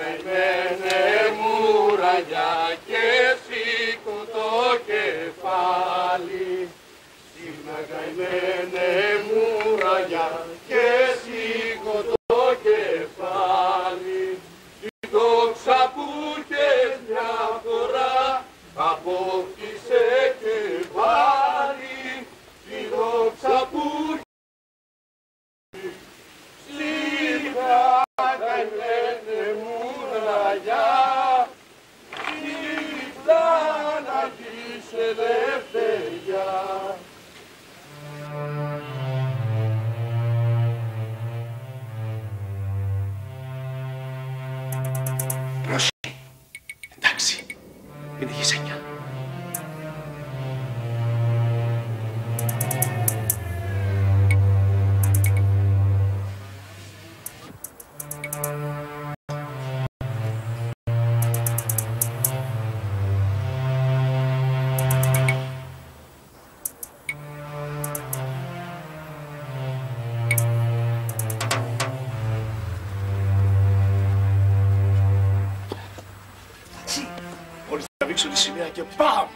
καημένε μου ραγιά και σήκω το κεφάλι. Σήμα καημένε μου ραγιά και σήκω το κεφάλι. Τη δόξα που και μια φορά απόκτησε και πάλι. Τη δόξα που σήμερα καημένε μου ραγιά, η πλάνα της ελευθεριά. Πρόσεχε. Εντάξει. Είναι γυζένια. Μόλις θα βήξω τη σημαία και πάμ!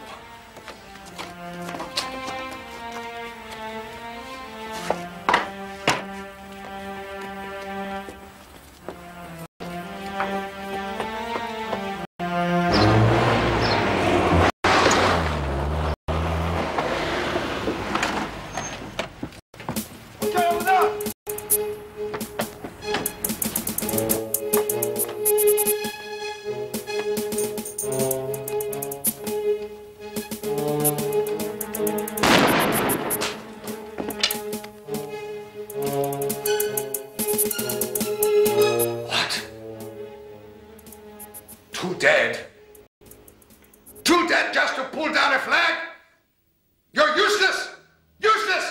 Two dead? Two dead just to pull down a flag? You're useless! Useless!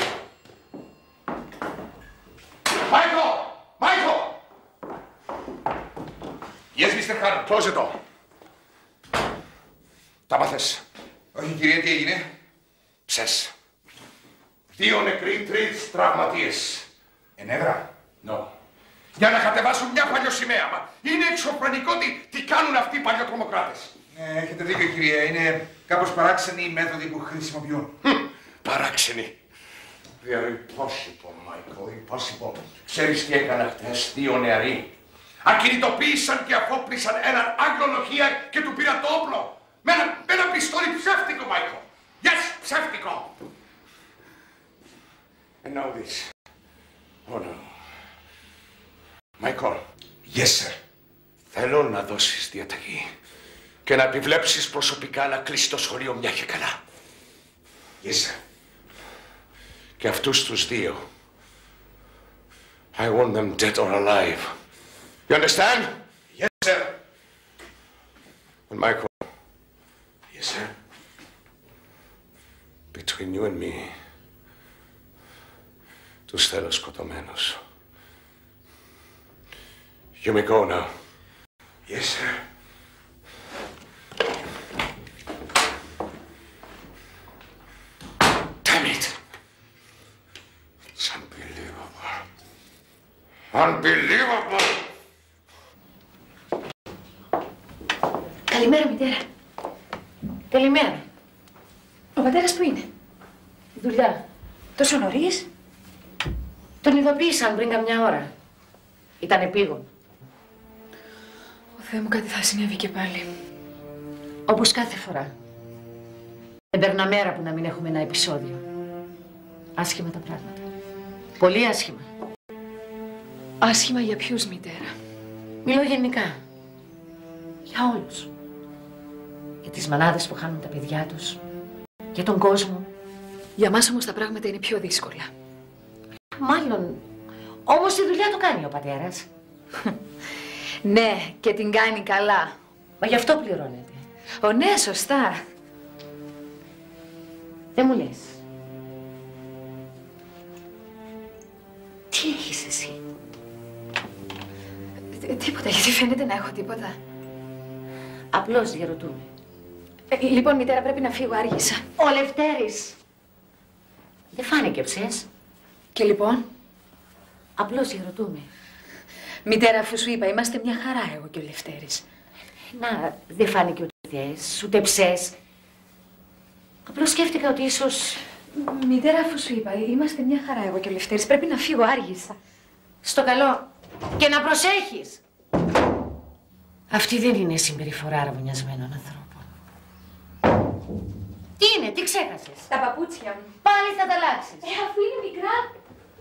Michael! Michael! Yes, Mr. Carter. Close the door. Τα μάθες? Όχι, κυρία, τι έγινε? Ψες. 2 νεκροί, 3 τραυματίες. Ενέδρα? No. Για να κατεβάσουν μια παλιοσημαία. Μα είναι εξωφρενικό τι κάνουν αυτοί οι παλιοτρομοκράτες. Ναι, έχετε δίκιο, κυρία. Είναι κάπως παράξενοι οι μέθοδοι που χρησιμοποιούν. Παράξενοι. They're impossible, Michael, impossible. Ξέρεις τι έκανα χτες? 2 νεαροί ακινητοποίησαν και αφόπλησαν έναν Άγγλο λοχεία και του πήραν το όπλο. Με ένα πιστόλι ψεύτικο, Michael. Yes, ψεύτικο. And now this. Oh no. Michael. Yes, sir. Θέλω να δώσεις διαταγή και να επιβλέψεις προσωπικά να κλείσει το σχολείο μια και καλά. Yes, sir. Και αυτούς τους 2. I want them dead or alive. You understand? Yes, sir. And Michael. Yes, sir. Between you and me, τους θέλω σκοτωμένους. You may go now. Yes, sir. Damn it! It's unbelievable. Unbelievable! Καλημέρα, μητέρα. Καλημέρα. Ο πατέρας που είναι? Δουλειά. Τόσο νωρίς? Τον ειδοποίησαν πριν καμιά ώρα. Ήταν επίγον. Ο Θεέ μου, κάτι θα συνέβη και πάλι. Όπως κάθε φορά. Δεν περνά μέρα που να μην έχουμε ένα επεισόδιο. Άσχημα τα πράγματα. Πολύ άσχημα. Άσχημα για ποιους, μητέρα? Μιλώ γενικά. Για όλους. Για τις μανάδες που χάνουν τα παιδιά τους. Για τον κόσμο. Για μας όμως τα πράγματα είναι πιο δύσκολα. Μάλλον. Όμως τη δουλειά του κάνει ο πατέρας. Ναι, και την κάνει καλά. Μα γι' αυτό πληρώνεται. Ναι, σωστά. Δεν μου λες. Τι έχεις εσύ? Τίποτα, γιατί φαίνεται να έχω τίποτα. Απλώς διαρωτούμε. Λοιπόν, μητέρα, πρέπει να φύγω, άργησα. Ο Λευτέρης. Δεν φάνηκε ψες. Και λοιπόν? Απλώς διαρωτούμε. Μητέρα, αφού σου είπα, είμαστε μια χαρά εγώ και ο Λευτέρης. Να, δεν φάνηκε ούτε θες, ούτε ψες. Απλώς σκέφτηκα ότι ίσως... Μητέρα, αφού σου είπα, είμαστε μια χαρά εγώ και ο Λευτέρης. Πρέπει να φύγω, άργησα. Στο καλό. Και να προσέχεις. Αυτή δεν είναι συμπεριφορά αραβωνιασμένων ανθρώπων. Τι είναι, τι ξέχασες? Τα παπούτσια μου. Πάλι θα τα αλλάξεις. Αφού είναι μικρά.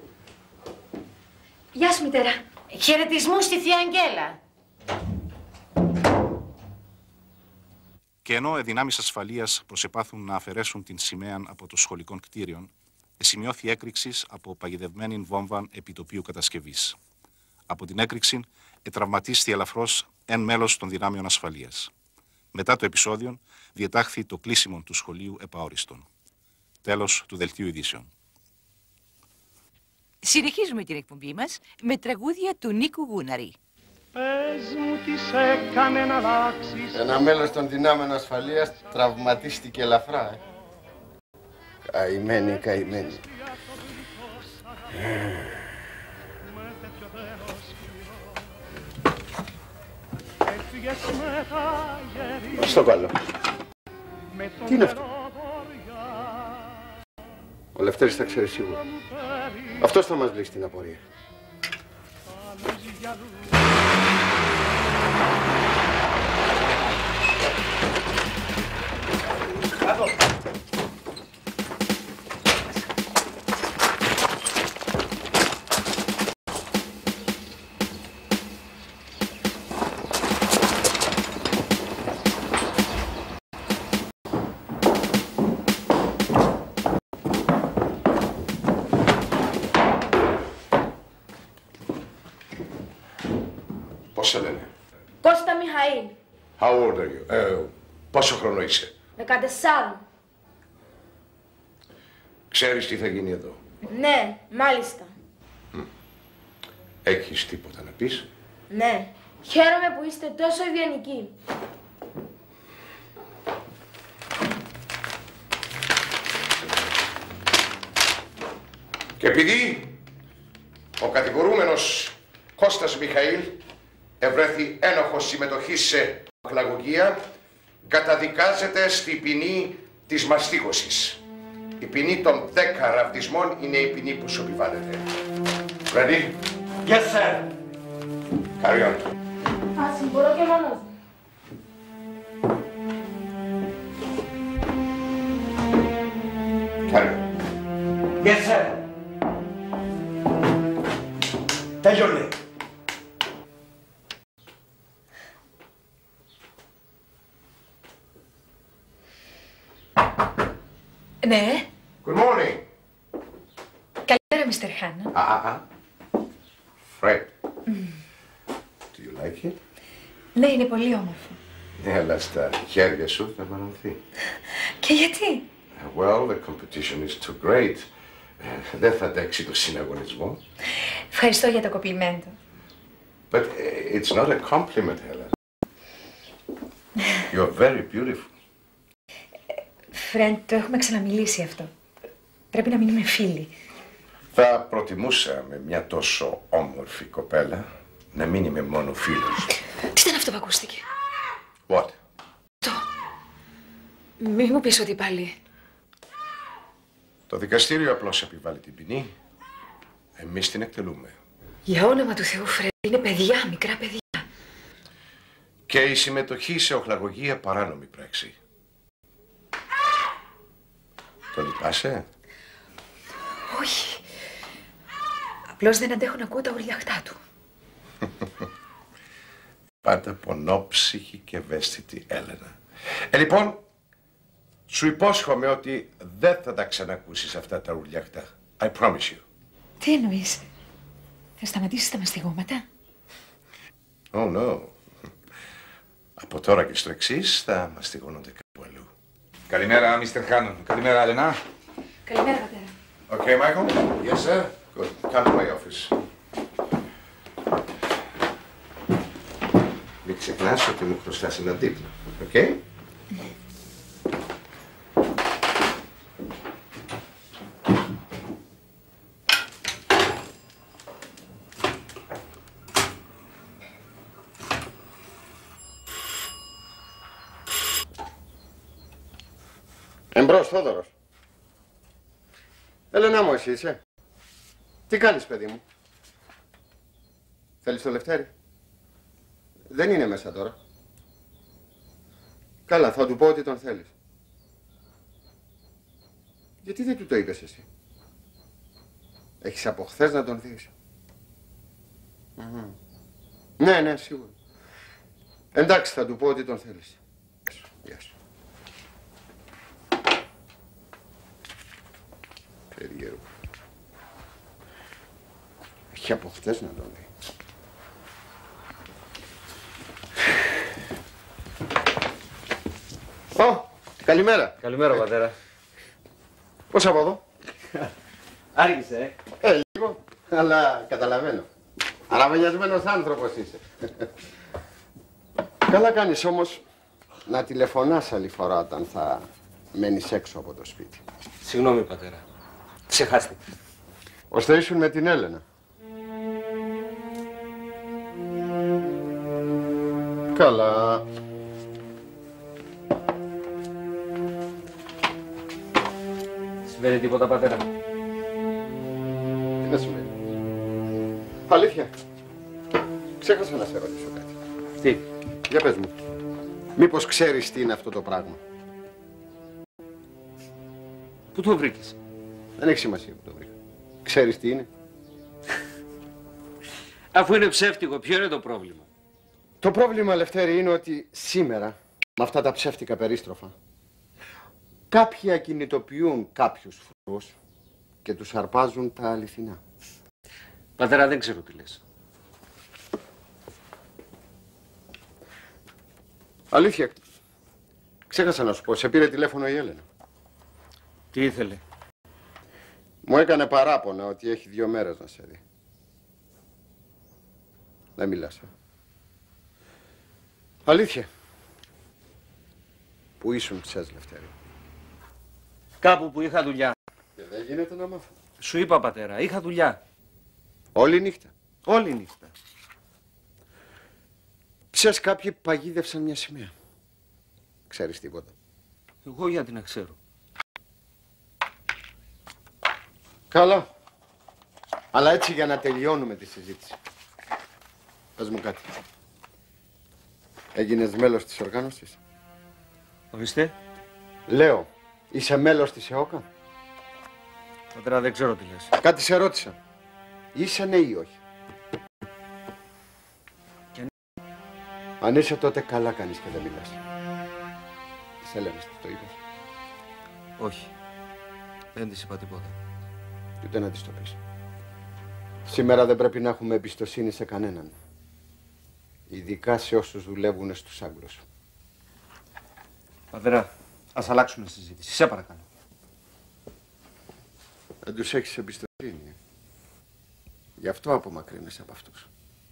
Γεια σου, μητέρα. Χαιρετισμού στη Θεία Αγγέλα. Και ενώ οι δυνάμεις ασφαλείας προσεπάθουν να αφαιρέσουν την σημαία από το σχολικών κτίριων, σημειώθη έκρηξη από παγιδευμένη βόμβα επιτοπίου κατασκευής. Από την έκρηξη ετραυματίστη ελαφρώς εν μέλος των δυνάμεων ασφαλείας. Μετά το επεισόδιο διετάχθη το κλείσιμο του σχολείου επαόριστον. Τέλος του δελτίου ειδήσεων. Συνεχίζουμε την εκπομπή μας με τραγούδια του Νίκου Γούναρη. Πες μου τι σε έκανε να αλλάξεις. Ένα μέλος των δυνάμεων ασφαλείας τραυματίστηκε ελαφρά. Καημένη, καημένη. Στο καλό. Τι είναι αυτό? Ο Λευτέρης θα ξέρει σίγουρα. Αυτός θα μας λύσει την απορία. Πώς σε λένε? Κώστα Μιχαήλ. How old are you? Πόσο χρόνο είσαι? 14. Ξέρεις τι θα γίνει εδώ? Ναι, μάλιστα. Έχεις τίποτα να πεις? Ναι. Χαίρομαι που είστε τόσο ευγενικοί. Και επειδή ο κατηγορούμενος Κώστας Μιχαήλ ευρέθη ένοχος συμμετοχής σε οχλαγωγία, καταδικάζεται στη ποινή της μαστίγωσης. Η ποινή των 10 ραβδισμών είναι η ποινή που σου επιβάλλεται. Ready? Yes, sir. Carry on. Ας μπορώ και μόνος μου. Carry on. Yes, sir. Τέλειωνε. Ναι. Good morning. Καλημέρα, Mr. Hanna. Fred. Do you like it? Ναι, είναι πολύ όμορφο. Ναι, αλλά στα χέρια σου θα μανωθεί. Και γιατί? Well, the competition is too great. Δεν θα αντέξει το συναγωνισμό. Ευχαριστώ για το κοπλιμέντο. But it's not a compliment, Helen. You're very beautiful. Φρεντ, το έχουμε ξαναμιλήσει αυτό. Πρέπει να μείνουμε φίλοι. Θα προτιμούσα με μια τόσο όμορφη κοπέλα να μην είμαι μόνο φίλος. Τι ήταν αυτό που ακούστηκε? What? Μη μου πεις ότι πάλι... Το δικαστήριο απλώς επιβάλλει την ποινή. Εμείς την εκτελούμε. Για όνομα του Θεού, Φρεντ, είναι παιδιά, μικρά παιδιά. Και η συμμετοχή σε οχλαγωγία παράνομη πράξη. Το λυπάσαι? Όχι. Απλώς δεν αντέχω να ακούω τα ουρλιαχτά του. Πάντα πονόψυχη και ευαίσθητη Έλενα. Λοιπόν, σου υπόσχομαι ότι δεν θα τα ξανακούσεις αυτά τα ουρλιαχτά. I promise you. Τι εννοείς? Θα σταματήσεις τα μαστιγώματα? Oh, no. Από τώρα και στο εξής θα μαστιγώνονται κάπου αλλού. Καλημέρα, Mr. Hannon. Καλημέρα, Έλενα. Καλημέρα, πατέρα. Okay, Michael? Yes, sir. Good. Come to my office. Μην ξεχνάς ότι μου χρωστάς ένα τίτλο. Okay? Εμπρός, Θόδωρος. Έλενα μου, εσύ είσαι. Τι κάνεις, παιδί μου? Θέλεις το Λευτέρη? Δεν είναι μέσα τώρα. Καλά, θα του πω ότι τον θέλεις. Γιατί δεν του το είπες εσύ? Έχεις από χθες να τον δεις. Ναι, ναι, σίγουρα. Εντάξει, θα του πω ότι τον θέλεις. Γεια σου. Περίεργο. Έχει από χθες να τον δει. Καλημέρα. Καλημέρα, πατέρα. Πώς από εδώ? Άργησε, λίγο, αλλά καταλαβαίνω. Αραβωνιασμένος άνθρωπος είσαι. Καλά κάνεις όμως να τηλεφωνάς άλλη φορά όταν θα μένεις έξω από το σπίτι. Συγγνώμη, πατέρα. Ξεχάστηκα. Ώστε ήσουν με την Έλενα. Καλά. Συμβαίνει τίποτα, πατέρα? Τι να συμβαίνει? Αλήθεια. Ξέχασα να σε ρωτήσω κάτι. Τι? Για πες μου. Μήπως ξέρεις τι είναι αυτό το πράγμα? Πού το βρήκες? Δεν έχει σημασία που το βρήκα. Ξέρεις τι είναι? Αφού είναι ψεύτικο, ποιο είναι το πρόβλημα? Το πρόβλημα, Λευτέρη, είναι ότι σήμερα, με αυτά τα ψεύτικα περίστροφα, κάποιοι ακινητοποιούν κάποιους φρουρούς και τους αρπάζουν τα αληθινά. Πατέρα, δεν ξέρω τι λες. Αλήθεια. Ξέχασα να σου πω, σε πήρε τηλέφωνο η Έλενα. Τι ήθελε? Μου έκανε παράπονα ότι έχει 2 μέρες να σε δει. Δεν μιλάς, Αλήθεια. Πού ήσουν χθες, Λευτέρη? Κάπου που είχα δουλειά. Και δεν γίνεται να μάθω. Σου είπα, πατέρα, είχα δουλειά. Όλη νύχτα. Όλη νύχτα. Ξέρεις, κάποιοι παγίδευσαν μια σημαία. Ξέρεις τίποτα? Εγώ γιατί να ξέρω? Καλά. Αλλά έτσι για να τελειώνουμε τη συζήτηση. Πες μου κάτι. Έγινες μέλος της οργάνωσης? Ορίστε. Λέω, είσαι μέλος της ΕΟΚΑ? Πατέρα, δεν ξέρω τι λες. Κάτι σε ρώτησα. Είσαι ναι ή όχι? Και ναι. Αν είσαι, τότε καλά κάνεις και δεν μιλάς. Της Έλενας το είπες? Όχι. Δεν της είπα τίποτα. Και ούτε να της το πεις. Σήμερα δεν πρέπει να έχουμε εμπιστοσύνη σε κανέναν. Ειδικά σε όσους δουλεύουν στους άγκρους. Πατέρα, ας αλλάξουμε συζήτηση. Σε παρακαλώ. Δεν τους έχεις εμπιστοσύνη. Γι' αυτό απομακρύνεσαι από αυτούς.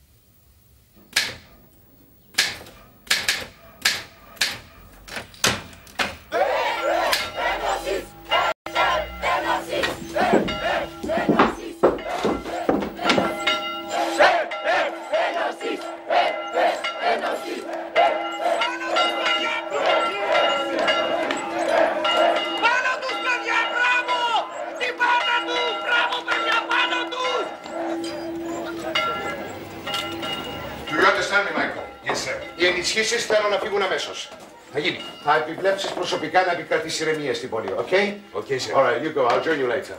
Οι ενισχύσεις θέλω να φύγουν αμέσως. Θα γίνει. Θα επιβλέψεις προσωπικά να επικρατήσει ηρεμία στην πόλη, οκ? Οκ, sir. All right, you go. I'll join you later.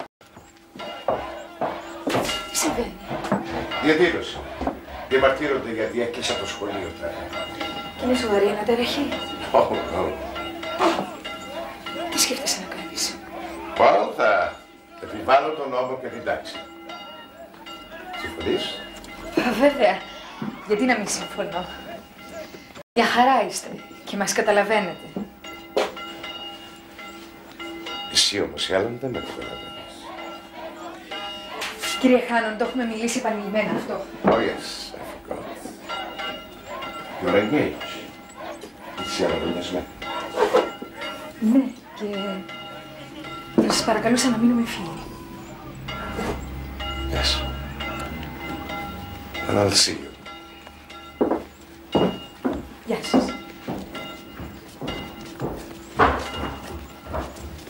Τι συμβαίνει? Διαδήλωση. Διαμαρτύρονται γιατί έκλεισα το σχολείο τώρα. Και είναι σοβαρή αναταραχή? Oh, no. Τι σκέφτεσαι να κάνεις? Well, θα επιβάλλω τον νόμο και την τάξη. Συμφωνείς? Βέβαια. Γιατί να μην συμφωνώ? Μια χαρά είστε και μας καταλαβαίνετε. Εσύ όμως, η Άλεν, δεν με καταλαβαίνεις. Κύριε Χάνον, το έχουμε μιλήσει επανειλημμένα αυτό. Oh, yes, I forgot. You're engaged. Είσαι αραβωνιασμένη. Ναι, και θα σας παρακαλούσα να μείνουμε φίλοι. Yes. And I'll see you. Γεια σας.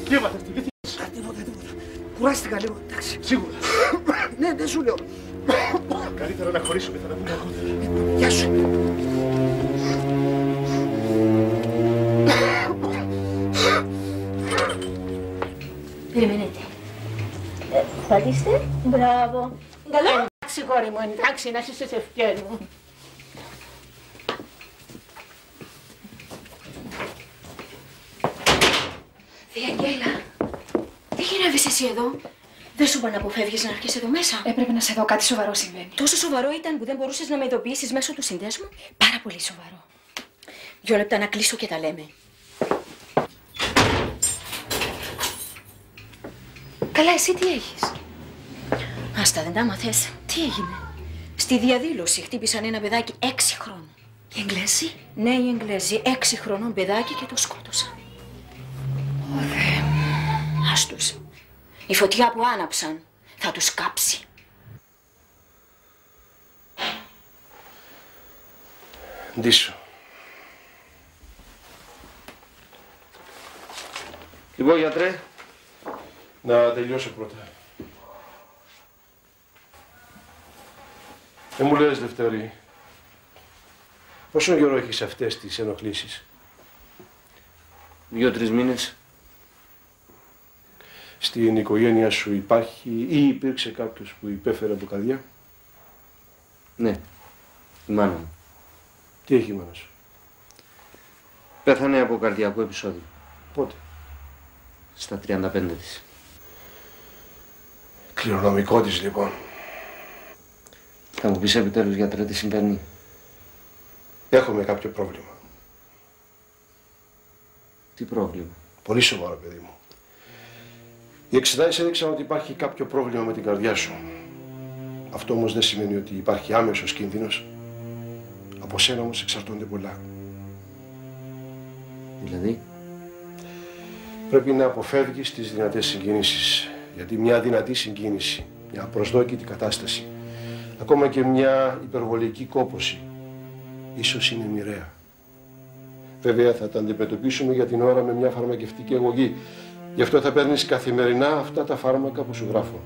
Τι έμαθε αυτή, τι θες? Τίποτα. Κουράστηκα λίγο, εντάξει. Σίγουρα. Ναι, σου λέω. Καλύτερα να χωρίσουμε, θα τα πούμε αργότερα. Γεια σου. Περιμένετε. Πατήστε. Μπράβο. Καλό. Εντάξει, κόρη μου, εντάξει, να είσαι σε ευκαιρία μου. Θεία Αγγέλα, τι γυρεύεις εσύ εδώ? Δεν σου είπα να αποφεύγεις να έρχεσαι εδώ μέσα? Έπρεπε να σε δω, κάτι σοβαρό συμβαίνει. Τόσο σοβαρό ήταν που δεν μπορούσες να με ειδοποιήσεις μέσω του συνδέσμου? Πάρα πολύ σοβαρό. 2 λεπτά να κλείσω και τα λέμε. Καλά, εσύ τι έχεις? Άστα, δεν τα μαθες. Τι έγινε? Στη διαδήλωση χτύπησαν ένα παιδάκι 6 χρόνων. Οι Εγγλέζοι? Ναι, οι Εγγλέζοι. 6 χρονών παιδάκι και το σκότωσαν. Ω Θεέ μου. Ας τους. Η φωτιά που άναψαν θα τους κάψει. Ντύσου. Λοιπόν, γιατρέ. Να τελειώσω πρώτα. Δεν μου λες, Δευτέρη, πόσο καιρό έχεις αυτές τις ενοχλήσεις? 2-3 μήνες. Στην οικογένεια σου υπάρχει ή υπήρξε κάποιος που υπέφερε από καρδιά? Ναι, η μάνα μου. Τι έχει η μάνα σου? Πέθανε από καρδιακό επεισόδιο. Πότε? Στα 35 της. Κληρονομικό της λοιπόν. Θα μου πεις επιτέλους, γιατρέ, τι συμβαίνει? Έχουμε κάποιο πρόβλημα. Τι πρόβλημα? Πολύ σοβαρό, παιδί μου. Οι εξετάσεις έδειξαν ότι υπάρχει κάποιο πρόβλημα με την καρδιά σου. Αυτό όμως δεν σημαίνει ότι υπάρχει άμεσος κίνδυνος. Από σένα όμως εξαρτώνται πολλά. Δηλαδή? Πρέπει να αποφεύγεις τις δυνατές συγκινήσεις. Γιατί μια δυνατή συγκίνηση, μια προσδόκητη κατάσταση, ακόμα και μια υπερβολική κόπωση, ίσως είναι μοιραία. Βέβαια θα τα αντιμετωπίσουμε για την ώρα με μια φαρμακευτική αγωγή. Γι' αυτό θα παίρνεις καθημερινά αυτά τα φάρμακα που σου γράφω.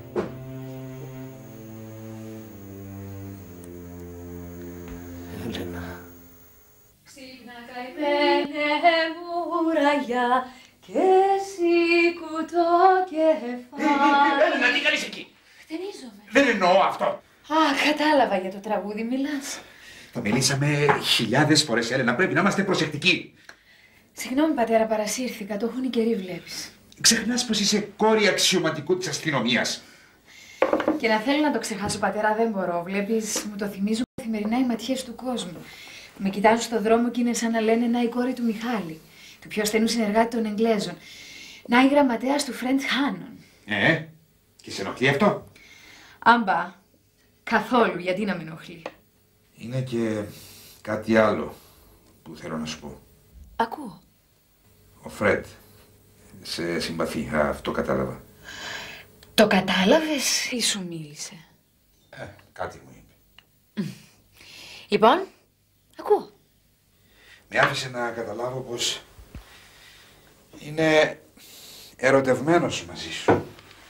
Έλενα. Ξύπνα καημένε μου ραγιά και σήκου το κεφάλι. Έλενα, τι κάνεις εκεί? Χτενίζομαι. Δεν εννοώ αυτό. Α, κατάλαβα για το τραγούδι μιλάς. Το μιλήσαμε χιλιάδες φορές, Έλενα. Πρέπει να είμαστε προσεκτικοί. Συγγνώμη, πατέρα, παρασύρθηκα. Το έχουν οι καιροί, βλέπεις. Ξεχνάς πως είσαι κόρη αξιωματικού της αστυνομίας. Και να θέλω να το ξεχάσω, πατέρα, δεν μπορώ. Βλέπεις, μου το θυμίζουν καθημερινά οι ματιές του κόσμου. Με κοιτάζουν στον δρόμο και είναι σαν να λένε να η κόρη του Μιχάλη, του πιο στενού συνεργάτη των Εγγλέζων. Να η γραμματέας του Φρεντ Χάνον. Και σε ενοχλεί αυτό? Άμπα, καθόλου, γιατί να με ενοχλεί. Είναι και κάτι άλλο που θέλω να σου πω. Ακούω. Ο Φρεντ σε συμπαθεί, αυτό κατάλαβα. Το κατάλαβες ή σου μίλησε? Κάτι μου είπε. Λοιπόν, ακούω. Με άφησε να καταλάβω πως είναι ερωτευμένος μαζί σου.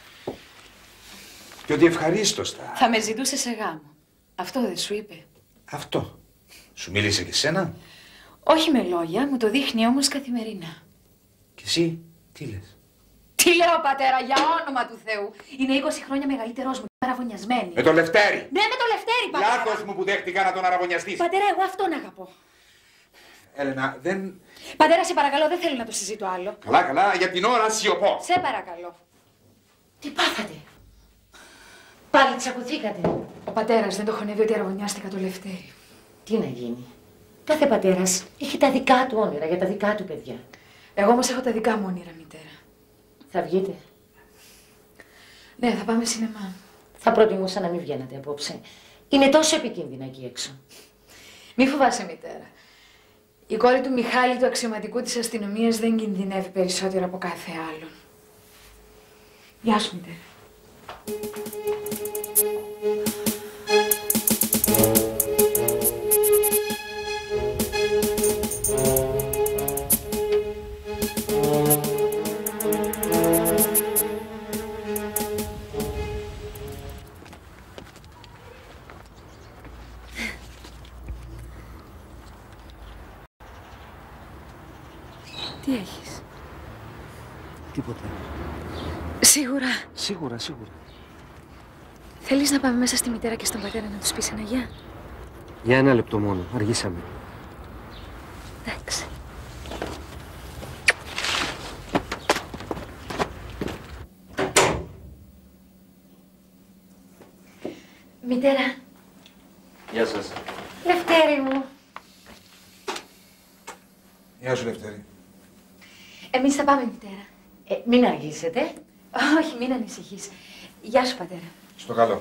Και ότι ευχαρίστως Θα με ζητούσε σε γάμο. Αυτό δεν σου είπε? Αυτό. Σου μίλησε και σένα? Όχι με λόγια, μου το δείχνει όμως καθημερινά. Και εσύ τι λες? Τι λέω, πατέρα, για όνομα του Θεού. Είναι 20 χρόνια μεγαλύτερός μου, αραβωνιασμένη. Με το Λευτέρη! Ναι, με το Λευτέρη, πατέρα. Λάθος μου που δέχτηκα να τον αραβωνιαστείς. Πατέρα, εγώ αυτόν αγαπώ. Έλενα, δεν... Πατέρα, σε παρακαλώ, δεν θέλω να το συζητώ άλλο. Καλά, καλά, για την ώρα σιωπώ. Σε παρακαλώ. Τι πάθατε? Πάλι τσακωθήκατε? Ο πατέρας δεν το χωνεύει ότι αραβωνιάστηκα το Λευτέρη. Τι να γίνει? Κάθε πατέρας έχει τα δικά του όνειρα για τα δικά του παιδιά. Εγώ όμως έχω τα δικά μου όνειρα, μητέρα. Θα βγείτε? Ναι, θα πάμε σινεμά. Θα προτιμούσα να μην βγαίνατε απόψε. Είναι τόσο επικίνδυνα εκεί έξω. Μη φοβάσαι, μητέρα. Η κόρη του Μιχάλη, του αξιωματικού της αστυνομίας, δεν κινδυνεύει περισσότερο από κάθε άλλον. Γεια σου, μητέρα. Τι έχεις? Τίποτα. Σίγουρα. Σίγουρα. Θέλεις να πάμε μέσα στη μητέρα και στον πατέρα να τους πεις ένα γεια? Για ένα λεπτό μόνο. Αργήσαμε. Εντάξει. Μητέρα. Γεια σας. Λευτέρη μου. Γεια σου, Λευτέρη. Εμείς θα πάμε, μητέρα. Μην αργήσετε. Όχι, μην ανησυχείς. Γεια σου, πατέρα. Στο καλό.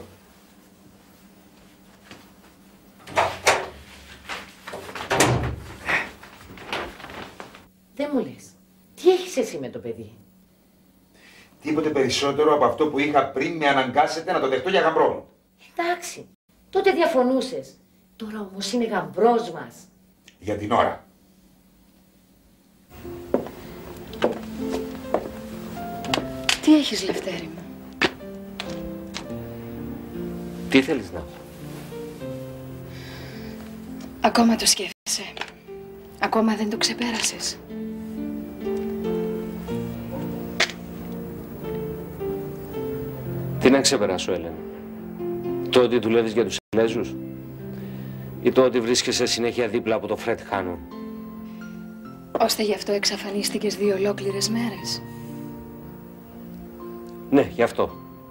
Δεν μου λες. Τι έχεις εσύ με το παιδί? Τίποτε περισσότερο από αυτό που είχα πριν με αναγκάσετε να το δεχτώ για γαμπρό μου. Εντάξει. Τότε διαφωνούσες. Τώρα όμως είναι γαμπρός μας. Για την ώρα. Τι έχεις, Λευτέρη μου? Τι θέλεις να πω? Ακόμα το σκέφτεσαι. Ακόμα δεν το ξεπέρασες. Τι να ξεπεράσω, Έλενα? Το ότι δουλεύεις για τους Εγγλέζους? Ή το ότι βρίσκεσαι συνέχεια δίπλα από το Φρετ Χάνον? Ώστε γι' αυτό εξαφανίστηκες 2 ολόκληρες μέρες. Ναι, γι' αυτό.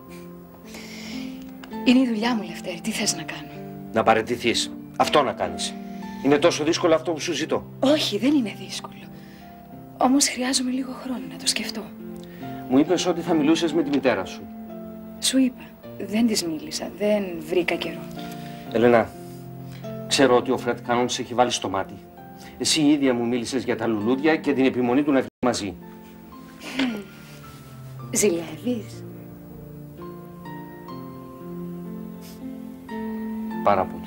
Είναι η δουλειά μου, Λευτέρη. Τι θες να κάνω? Να παραιτηθείς. Αυτό να κάνεις. Είναι τόσο δύσκολο αυτό που σου ζητώ? Όχι, δεν είναι δύσκολο. Όμως χρειάζομαι λίγο χρόνο να το σκεφτώ. Μου είπες ότι θα μιλούσες με τη μητέρα σου. Σου είπα. Δεν της μίλησα. Δεν βρήκα καιρό. Έλενα, ξέρω ότι ο Φρετ Χάνον σε έχει βάλει στο μάτι. Εσύ η ίδια μου μίλησες για τα λουλούδια και την επιμονή του να βγει μαζί. Ζηλεύεις? Πάρα πολύ.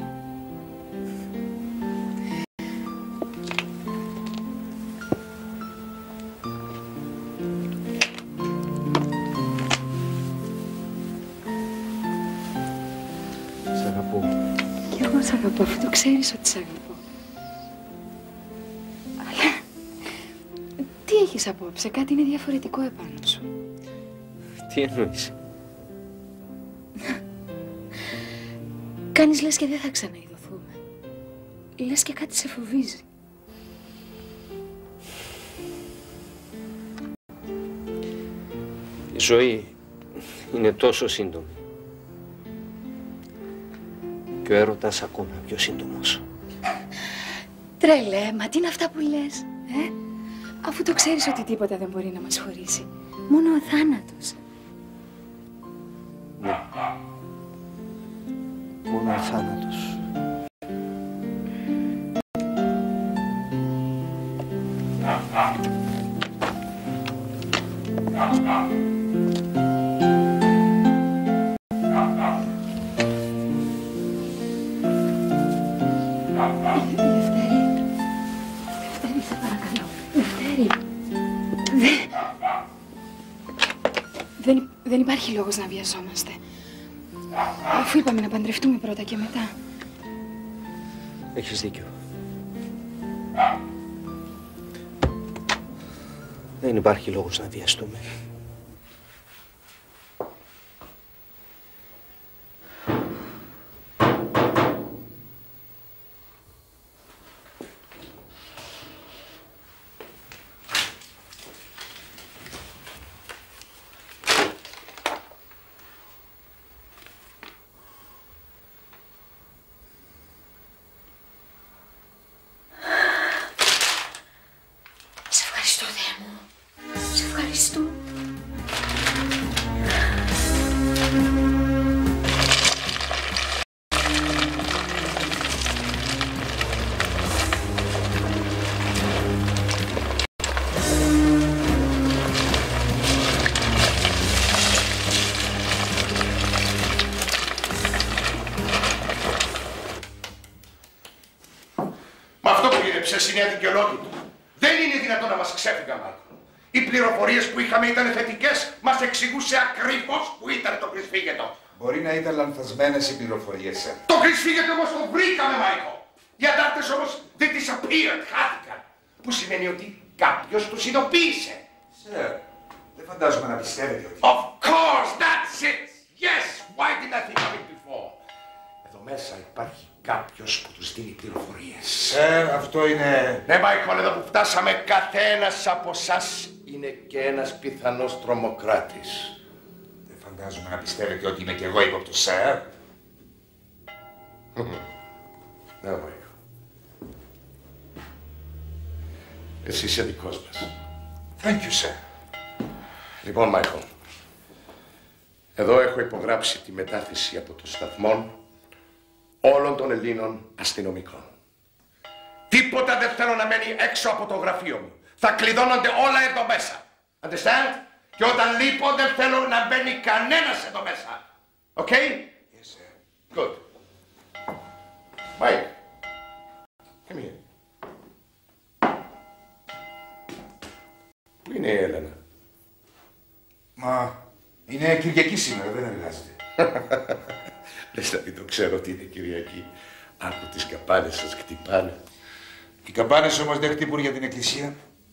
Σ' αγαπώ. Κι εγώ σ' αγαπώ, αφού το ξέρεις ότι σ' αγαπώ. Αλλά τι έχεις απόψε? Κάτι είναι διαφορετικό επάνω σου. Τι εννοείς? Κάνεις λες και δεν θα ξαναειδωθούμε. Λες και κάτι σε φοβίζει. Η ζωή είναι τόσο σύντομη. Και ο έρωτας ακόμα πιο σύντομος. Τρελέ, μα τι είναι αυτά που λες, Αφού το ξέρεις ότι τίποτα δεν μπορεί να μας χωρίσει. Μόνο ο θάνατος. Ναι. Μόνο ο θάνατος. Λευτέρη, σε παρακαλώ. Λευτέρη. Δεν υπάρχει λόγος να βιαζόμαστε. Αφού είπαμε να παντρευτούμε πρώτα και μετά. Έχεις δίκιο. Δεν υπάρχει λόγος να βιαστούμε. Είναι αδικαιολόγητο. Δεν είναι δυνατόν να μας ξέφυγαν, Μάικο. Οι πληροφορίες που είχαμε ήταν θετικές. Μας εξηγούσε ακριβώς που ήταν το κρυσφύγετο. Μπορεί να ήταν λανθασμένες οι πληροφορίες. Το κρυσφύγετο όμως το βρήκαμε, Μάικο. Οι αντάρτες όμως δεν disappeared, χάθηκαν. Που σημαίνει ότι κάποιος τους ειδοποίησε. Σερ, δεν φαντάζομαι να πιστεύετε ότι... Of course, that's it! Yes, why did I think of it before? Εδώ μέσα υπάρχει κάποιος που τους δίνει πληροφορίες. Σερ, αυτό είναι... Ναι, Μάικλ, εδώ που φτάσαμε, καθένας από εσάς είναι και ένας πιθανός τρομοκράτης. Δεν φαντάζομαι να πιστεύετε ότι είμαι κι εγώ ύποπτος, σερ. Ναι, Μάικλ. Εσύ είσαι δικός μας. Thank you, sir. Λοιπόν, Μάικλ, εδώ έχω υπογράψει τη μετάθεση από το σταθμό όλων των Ελλήνων αστυνομικών. Τίποτα δεν θέλω να μένει έξω από το γραφείο μου. Θα κλειδώνονται όλα εδώ μέσα. Understand? Και όταν λείπω δεν θέλω να μπαίνει κανένας εδώ μέσα. Okay? Yes, sir. Good. Mike, come here. Πού είναι η Έλενα? Μα είναι Κυριακή σήμερα, δεν εργάζεται. Λες να μην το ξέρω ότι είναι Κυριακή. Άκου τις καμπάνες σας χτυπάνε. Οι καμπάνες όμως δεν χτυπούν για την εκκλησία.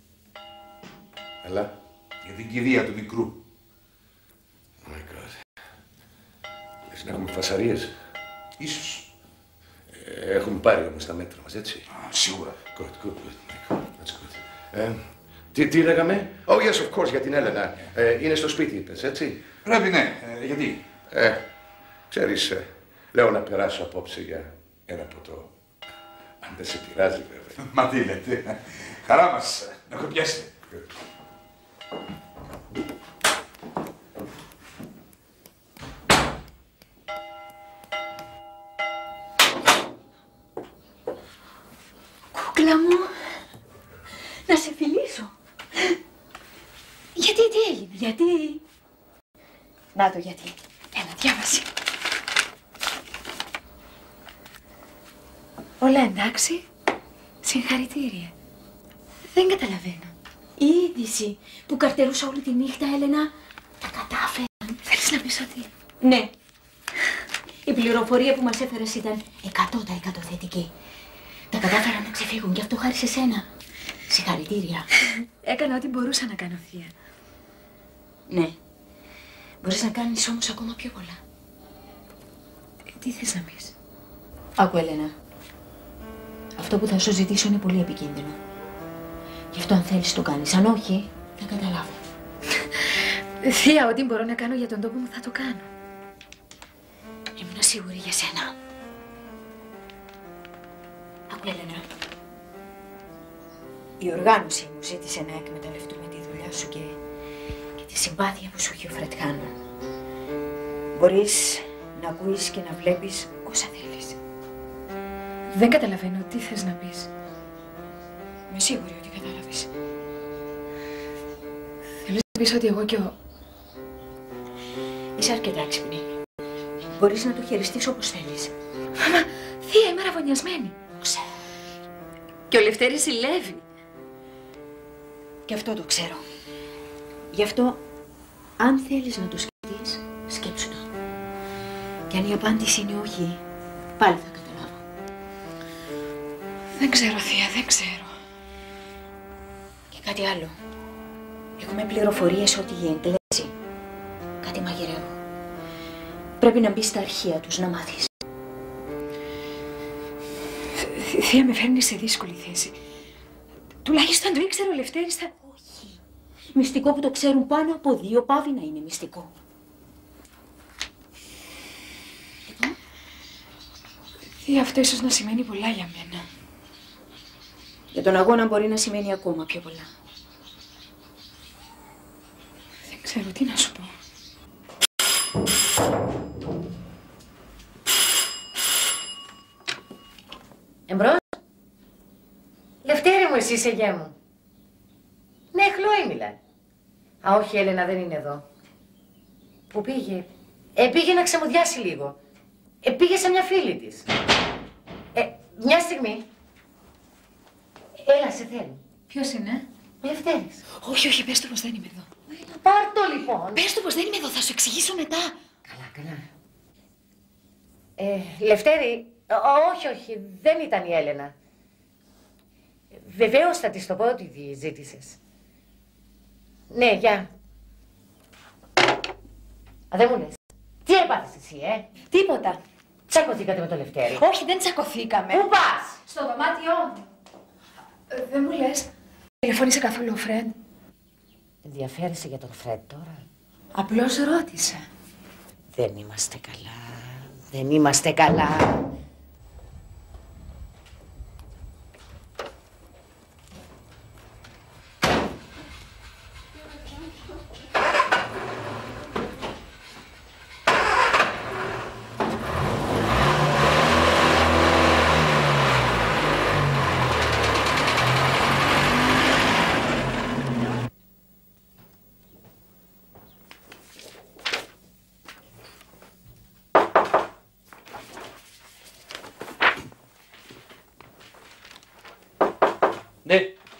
Αλλά. Για την κηδεία του μικρού. Oh my God. Λες να έχουμε φασαρίες. Ίσως. Έχουμε πάρει όμως τα μέτρα μας, έτσι. Σίγουρα. Good. That's good. Τι λέγαμε? Oh, yes, of course, για την Έλενα. Είναι στο σπίτι, είπες, έτσι. Πρέπει, ναι. Γιατί? Ξέρεις, λέω να περάσω απόψε για ένα ποτό. Αν δεν σε πειράζει, βέβαια. Μα τι λέτε. Χαρά μας. Να κοπιάσετε. Κούκλα μου, να σε φιλήσω. Γιατί, τι έγινε, γιατί... Να το γιατί. Έλα, διάβασε. Όλα εντάξει. Συγχαρητήρια. Δεν καταλαβαίνω. Η είδηση που καρτερούσα όλη τη νύχτα, Έλενα, τα κατάφεραν. Θέλεις να πεις ότι... Ναι. Η πληροφορία που μας έφερες ήταν 100% θετική. Τα κατάφεραν να ξεφύγουν και αυτό χάρη σε σένα. Συγχαρητήρια. Έκανα ό,τι μπορούσα να κάνω, θεία. Ναι. Μπορείς να κάνεις όμως ακόμα πιο πολλά. Τι θες να πεις? Άκου, Έλενα. Αυτό που θα σου ζητήσω είναι πολύ επικίνδυνο. Γι' αυτό αν θέλεις το κάνεις. Αν όχι, θα καταλάβω. Θεία, ό,τι μπορώ να κάνω για τον τόπο μου θα το κάνω. Ήμουν σίγουρη για σένα. Άκου, Έλενα. Η οργάνωση μου ζήτησε να εκμεταλλευτούμε τη δουλειά σου και τη συμπάθεια που σου έχει ο Φρετ Κάνον. Μπορείς να ακούεις και να βλέπεις όσα θέλεις. Δεν καταλαβαίνω τι θες να πεις. Είμαι σίγουρη ότι κατάλαβες. Θέλεις να πεις ότι εγώ και ο... Είσαι αρκετά έξυπνη. Μπορείς να το χειριστείς όπως θέλεις. Μα, θεία, είμαι ραβωνιασμένη. Το ξέρω. Και ο Λευτέρης ζηλεύει. Και αυτό το ξέρω. Γι' αυτό, αν θέλεις να το σκεφτείς, σκέψου το. Και αν η απάντηση είναι όχι, πάλι θα καταλάβω. Δεν ξέρω, θεία, δεν ξέρω. Και κάτι άλλο. Έχουμε πληροφορίες ότι οι Εγγλέζοι κάτι μαγειρεύουν. Πρέπει να μπεις στα αρχεία τους, να μάθεις. Θεία, με φέρνει σε δύσκολη θέση. Τουλάχιστον το ήξερε ο Λευτέρης θα... Όχι. Μυστικό που το ξέρουν πάνω από 2 πάβει να είναι μυστικό. Θεία, αυτό ίσως να σημαίνει πολλά για μένα. Για τον αγώνα μπορεί να σημαίνει ακόμα πιο πολλά. Δεν ξέρω τι να σου πω. Εμπρός. Λευτέρη μου, εσύ είσαι γέ μου. Ναι, Χλόη μιλάει. Α, όχι, η Έλενα δεν είναι εδώ. Πού πήγε? Πήγε να ξεμουδιάσει λίγο. Πήγε σε μια φίλη της. Μια στιγμή. Έλα, σε θέλει. Ποιος είναι? Ο Λευτέρης. Όχι, όχι, πες του πως δεν είμαι εδώ. Πάρ' το λοιπόν. Πες του πως δεν είμαι εδώ, θα σου εξηγήσω μετά. Καλά. Λευτέρη, όχι, δεν ήταν η Έλενα. Βεβαίως θα της το πω ότι τη ζήτησες. Ναι, γεια. Α, δεν μου λες. Τι έπαθες εσύ, Τίποτα. Τσακωθήκατε με το Λευτέρη? Όχι, δεν τσακωθήκαμε. Πού πας? Στο δωμάτιό μου. Δεν μου λες. Τηλεφώνησε καθόλου ο Φρέντ? Ενδιαφέρεσαι για τον Φρέντ τώρα? Απλώς ρώτησα. Δεν είμαστε καλά. Δεν είμαστε καλά. Ναι.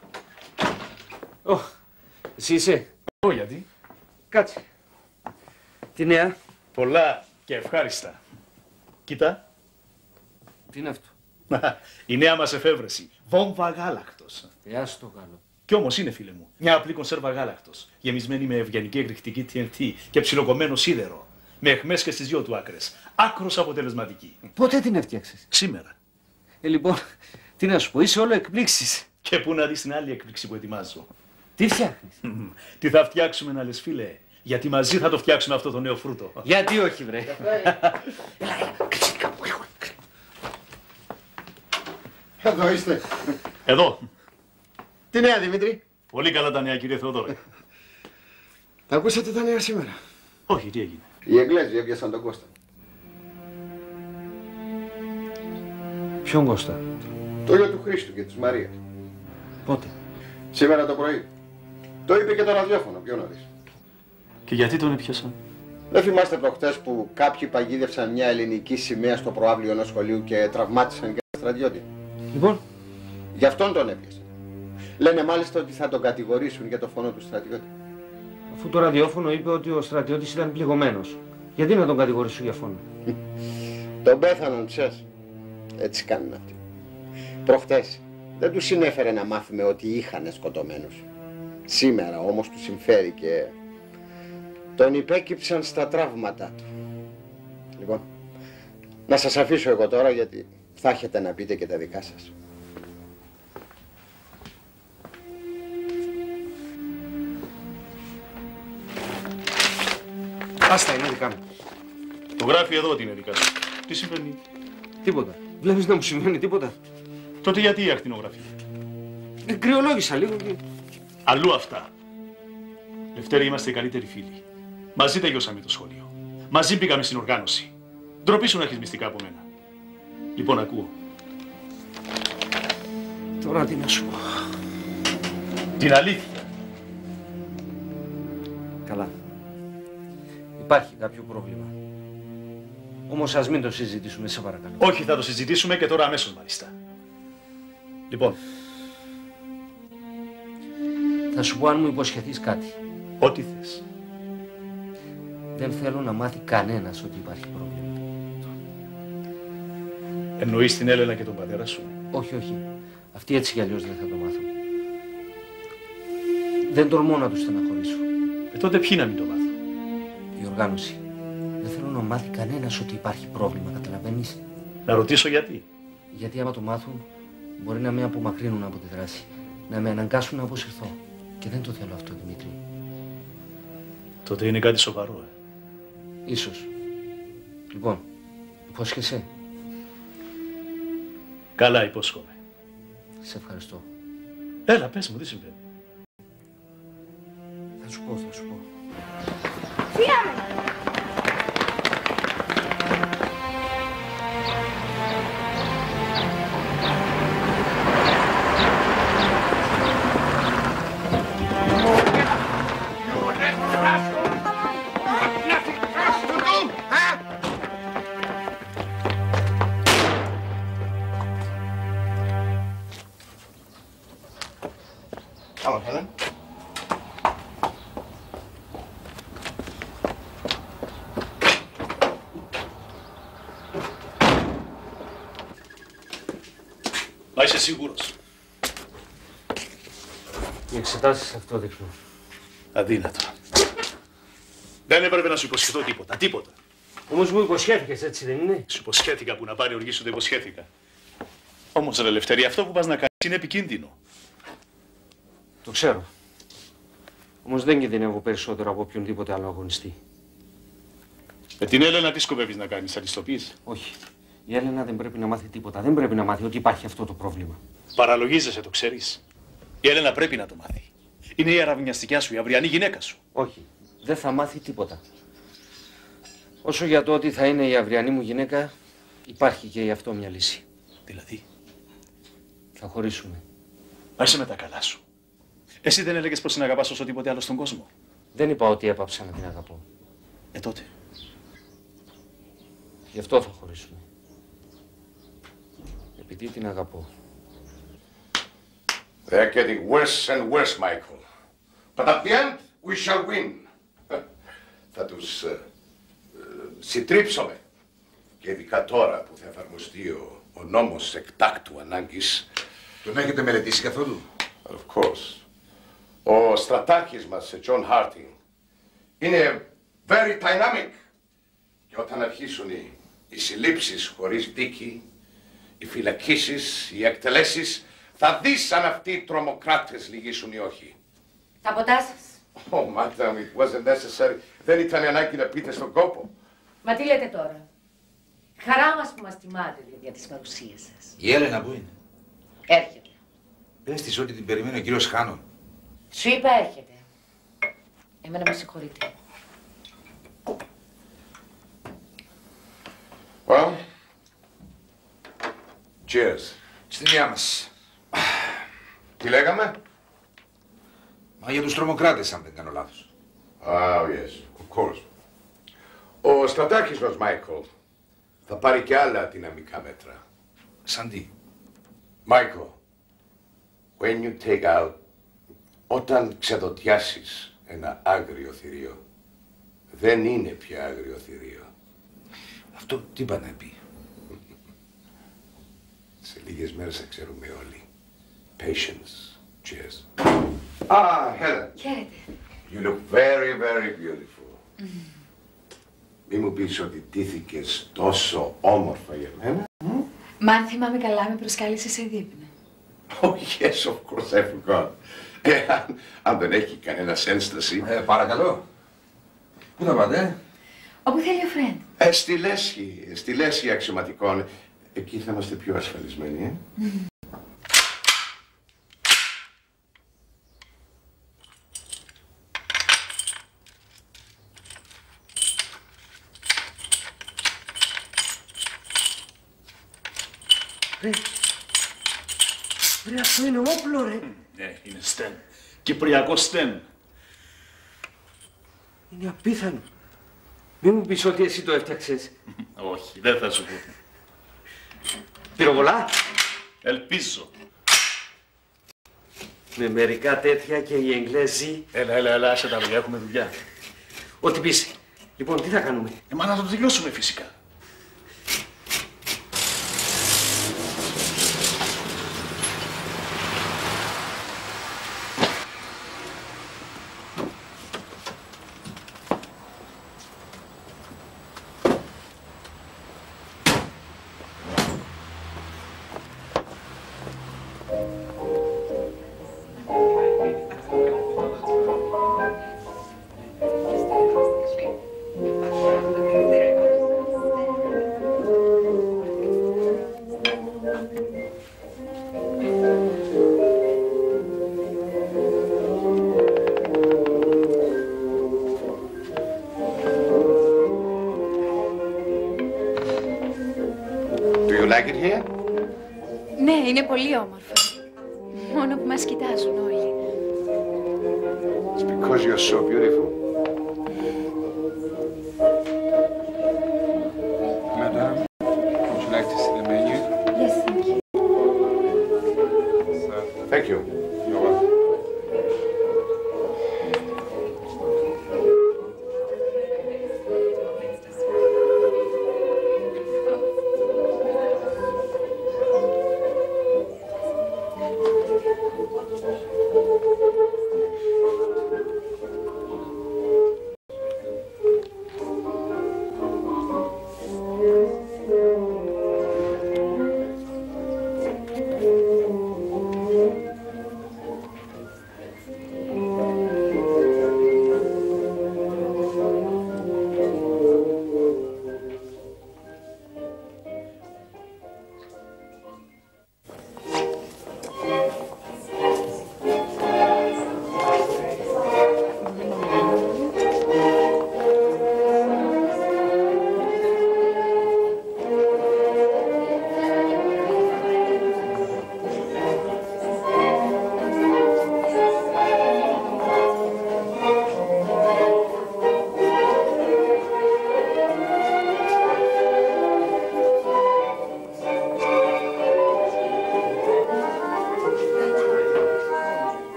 Εσύ είσαι? Εγώ γιατί? Κάτσε. Τι νέα? Πολλά και ευχάριστα. Κοίτα. Τι είναι αυτό? Η νέα μας εφεύρεση. Βόμβα γάλακτος. Ας το Γάλλο. Κι όμως είναι, φίλε μου, μια απλή κονσέρβα γάλακτος, γεμισμένη με ευγενική εκρηκτική TNT και ψιλοκομμένο σίδερο. Με αιχμές και στις δυο του άκρες. Άκρος αποτελεσματική. Πότε την έφτιαξες? Σήμερα. Λοιπόν, τι να σου πω, είσαι όλο εκπλήξεις. Και πού να δεις την άλλη έκπληξη που ετοιμάζω. Τι φτιάχνεις? Τι θα φτιάξουμε να λες, φίλε? Γιατί μαζί θα το φτιάξουμε αυτό το νέο φρούτο. Γιατί όχι, βρε. Εδώ είστε. Εδώ. Τι νέα, Δημήτρη? Πολύ καλά τα νέα, κύριε Θεοδόρε. Τα ακούσατε τα νέα σήμερα? Όχι, τι έγινε? Οι Εγγλέζοι έπιασαν τον Κώστα. Ποιον Κώστα? Το γιο του Χρήστου και της Μαρίας. Πότε? Σήμερα το πρωί. Το είπε και το ραδιόφωνο πιο νωρίς. Και γιατί τον έπιασαν? Δεν θυμάστε προχτές που κάποιοι παγίδευσαν μια ελληνική σημαία στο προαύλιο ενός σχολείου και τραυμάτισαν και ένα στρατιώτη? Λοιπόν. Γι' αυτόν τον έπιασαν. Λένε μάλιστα ότι θα τον κατηγορήσουν για το φόνο του στρατιώτη. Αφού το ραδιόφωνο είπε ότι ο στρατιώτης ήταν πληγωμένος, γιατί να τον κατηγορήσουν για φόνο? Τον πέθανον, ξέρεις. Έτσι κάνουν αυτοί. Προχτές δεν τους συνέφερε να μάθουμε ότι είχαν σκοτωμένους. Σήμερα όμως τους συμφέρει και τον υπέκυψαν στα τραύματα του. Λοιπόν, να σας αφήσω εγώ τώρα γιατί θα έχετε να πείτε και τα δικά σας. Άστα, είναι δικά μου. Το γράφει εδώ ότι είναι δικά σου. Τι συμβαίνει? Τίποτα. Βλέπεις να μου συμβαίνει τίποτα? Τότε γιατί η ακτινογραφία? Κρυολόγησα λίγο και... Αλλού αυτά. Λευτέρη, είμαστε οι καλύτεροι φίλοι. Μαζί τελειώσαμε το σχολείο. Μαζί πήγαμε στην οργάνωση. Ντροπή σου να έχεις μυστικά από μένα. Λοιπόν, ακούω. Τώρα τι να σου πω? Την αλήθεια. Καλά. Υπάρχει κάποιο πρόβλημα. Όμως ας μην το συζητήσουμε, σε παρακαλώ. Όχι, θα το συζητήσουμε και τώρα αμέσως μάλιστα. Λοιπόν. Θα σου πω αν μου υποσχεθείς κάτι. Ό,τι θες. Δεν θέλω να μάθει κανένας ότι υπάρχει πρόβλημα. Εννοείς την Έλενα και τον πατέρα σου? Όχι, όχι. Αυτοί έτσι κι αλλιώς δεν θα το μάθουν. Δεν τολμώ να τους στεναχωρήσω. Τότε ποιοι να μην το μάθουν? Η οργάνωση. Δεν θέλω να μάθει κανένας ότι υπάρχει πρόβλημα, καταλαβαίνεις? Να ρωτήσω γιατί? Γιατί άμα το μάθουν, μπορεί να με απομακρύνουν από τη δράση. Να με αναγκάσουν να αποσυρθώ. Και δεν το θέλω αυτό, Δημήτρη. Τότε είναι κάτι σοβαρό, Ίσως. Λοιπόν, υπόσχεσαι? Καλά, υπόσχομαι. Σε ευχαριστώ. Έλα, πες μου, τι συμβαίνει? Θα σου πω, θα σου πω. Hello, Helen. Να είσαι σίγουρος. Οι εξετάσεις αυτό δείχνουν. Αδύνατο. Δεν έπρεπε να σου υποσχεθώ τίποτα. Τίποτα. Όμως μου υποσχέθηκες, έτσι δεν είναι? Σου υποσχέθηκα που να πάρει οργή σου, το υποσχέθηκα. Όμως, ρε Ελευθερία, αυτό που πας να κάνεις είναι επικίνδυνο. Το ξέρω. Όμως δεν κινδυνεύω περισσότερο από οποιονδήποτε άλλο αγωνιστή. Με την Έλενα τι σκοπεύεις να κάνεις, θα της το πεις? Όχι. Η Έλενα δεν πρέπει να μάθει τίποτα. Δεν πρέπει να μάθει ότι υπάρχει αυτό το πρόβλημα. Παραλογίζεσαι, το ξέρεις. Η Έλενα πρέπει να το μάθει. Είναι η αραβωνιαστικιά σου, η αυριανή γυναίκα σου. Όχι. Δεν θα μάθει τίποτα. Όσο για το ότι θα είναι η αυριανή μου γυναίκα, υπάρχει και γι' αυτό μια λύση. Δηλαδή? Θα χωρίσουμε. Άσε με τα καλά σου. Εσύ δεν έλεγες πως την αγαπάς όσο τίποτε άλλο στον κόσμο? Δεν είπα ότι έπαψα να την αγαπώ. Τότε. Γι' αυτό θα χωρίσουμε. Επειδή την αγαπώ. They're getting worse and worse, Michael. But at the end, we shall win. Θα τους συντρίψουμε. Και ειδικά τώρα που θα εφαρμοστεί ο νόμος εκτάκτου ανάγκης. Τον έχετε μελετήσει καθόλου? Of course. Ο στρατάρχης μας, John Harding, είναι very dynamic. Και όταν αρχίσουν οι συλλήψεις χωρίς δίκη, οι φυλακίσεις, οι εκτελέσεις, θα δεις αν αυτοί οι τρομοκράτες λυγίσουν ή όχι. Τα ποτά σας. Oh, madam, it wasn't necessary. Δεν ήταν ανάγκη να πείτε στον κόπο. Μα τι λέτε τώρα? Χαρά μας που μας τιμάτε για τις παρουσίες σας. Η Έλενα που είναι? Έρχεται. Πες της ότι την περιμένει ο κύριος Χάνον. Σου είπα έρχεται. Εμένα με συγχωρείτε. Well, cheers. Στη μία μας. Τι λέγαμε? Μα για τους τρομοκράτες, αν δεν κάνω λάθος. Oh, yes, of course. Ο στρατάρχης μας, Michael, θα πάρει και άλλα δυναμικά μέτρα. Σαν τι? Michael, when you take out, όταν ξεδοτιάσεις ένα άγριο θηρίο, δεν είναι πια άγριο θηρίο. Αυτό τι είπα να πει? Σε λίγες μέρες θα ξέρουμε όλοι. Patience. Cheers. Helen. Χαίρετε. You look very, very beautiful. Μη μου πεις ότι ντύθηκες τόσο όμορφα για μένα. Μα αν θυμάμαι καλά, με προσκάλεσε σε δείπνο. Oh, yes, of course, I forgot. Αν δεν έχει κανένας ένσταση. Παρακαλώ. Πού θα πάτε? Όπου θέλει ο Φρέντ. Στη λέσχη αξιωματικών. Εκεί θα είμαστε πιο ασφαλισμένοι, Ρε, αυτό είναι όπλο, ρε. Ναι, είναι στεν. Κυπριακό στεν. Είναι απίθανο. Μην μου πεις ότι εσύ το έφτιαξες. Όχι, δεν θα σου πω. Πυροβολά. Ελπίζω. Με μερικά τέτοια και οι Εγγλέζοι... Έλα, άσε τα παιδιά, έχουμε δουλειά. Ό,τι πεις. Λοιπόν, τι θα κάνουμε? Μα να το τελειώσουμε φυσικά. like it here? Ναι, είναι πολύ όμορφο. Μόνο που μας κοιτάζουν όλοι. It's because you're so beautiful. Madam, would you like to see the menu? Yes, thank you. Thank you. You're welcome.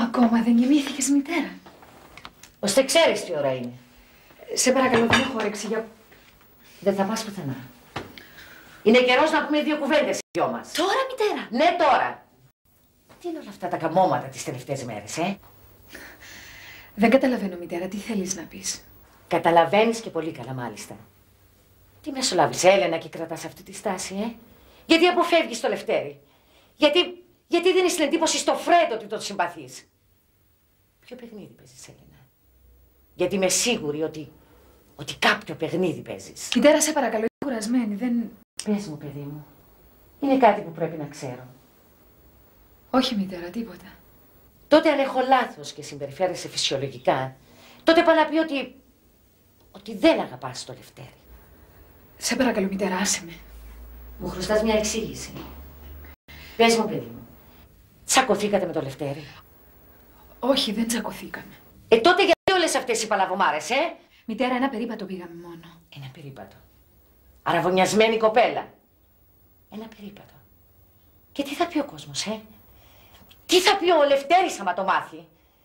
Ακόμα δεν κοιμήθηκες, μητέρα? Ώστε ξέρεις τι ώρα είναι. Σε παρακαλώ, δεν έχω όρεξη για... Δεν θα πας πουθενά. Είναι καιρός να πούμε δύο κουβέντες οι δυο μας. Τώρα, μητέρα? Ναι, τώρα. Τι είναι όλα αυτά τα καμώματα τις τελευταίες μέρες, Δεν καταλαβαίνω, μητέρα, τι θέλεις να πεις. Καταλαβαίνεις και πολύ καλά, μάλιστα. Τι μεσολάβησε, Έλενα, και κρατάς αυτή τη στάση, Γιατί αποφεύγεις το Λευτέρη. Γιατί δίνεις την εντύπωση στο Φρέντο ότι τον συμπαθείς. Ποιο παιχνίδι παίζεις, Έλενα? Γιατί είμαι σίγουρη ότι κάποιο παιχνίδι παίζεις. Μητέρα, σε παρακαλώ, είμαι κουρασμένη, δεν... Πες μου, παιδί μου. Είναι κάτι που πρέπει να ξέρω. Όχι, μητέρα, τίποτα. Τότε αν έχω λάθος και συμπεριφέρεσαι φυσιολογικά, τότε πάει να πει ότι δεν αγαπάς το Λευτέρη. Σε παρακαλώ, μητέρα, άσε με. Μου χρωστάς μια εξήγηση. Πες μου, παιδί μου. Τσακωθήκατε με το Λευτέρη? Όχι, δεν τσακωθήκαμε. Τότε γιατί όλες αυτές οι παλαβομάρες, Μητέρα, ένα περίπατο πήγαμε μόνο. Ένα περίπατο. Αραβωνιασμένη κοπέλα. Ένα περίπατο. Και τι θα πει ο κόσμος, Τι θα πει ο Λευτέρης άμα το μάθει?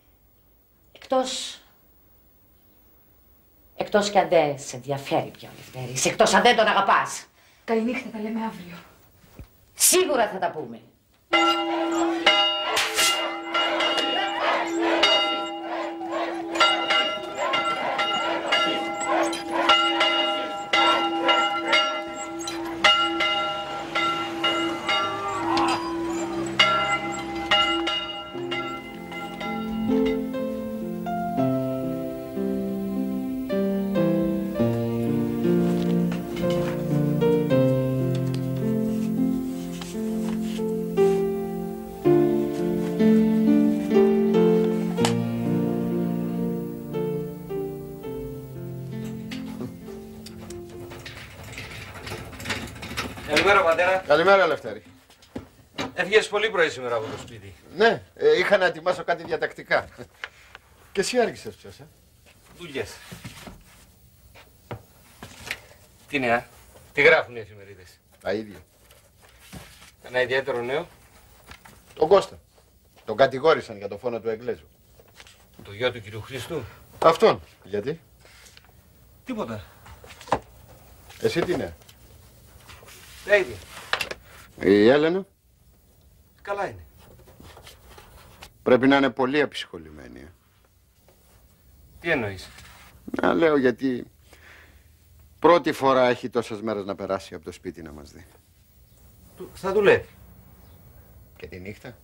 Εκτός κι αν δεν σε ενδιαφέρει πια ο Λευτέρης. Εκτός αν δεν τον αγαπάς. Καληνύχτα, τα λέμε αύριο. Σίγουρα θα τα πούμε. Καλημέρα, πατέρα. Καλημέρα, Λευτέρη. Έφυγες πολύ πρωί σήμερα από το σπίτι. Ναι, είχα να ετοιμάσω κάτι διατακτικά. Και εσύ άργησες πια, Δουλειές. Τι νέα, τι γράφουν οι εφημερίδες? Τα ίδια. Ένα ιδιαίτερο νέο? Τον Κώστα. Τον κατηγόρησαν για το φόνο του Εγγλέζου. Το γιο του κυρίου Χριστού. Αυτόν. Γιατί? Τίποτα. Εσύ τι είναι? Τα ίδια. Η Έλενα? Καλά είναι. Πρέπει να είναι πολύ απεισχολημένη. Τι εννοείς? Να λέω γιατί πρώτη φορά έχει τόσες μέρες να περάσει από το σπίτι να μας δει. Θα δουλεύει. Και τη νύχτα?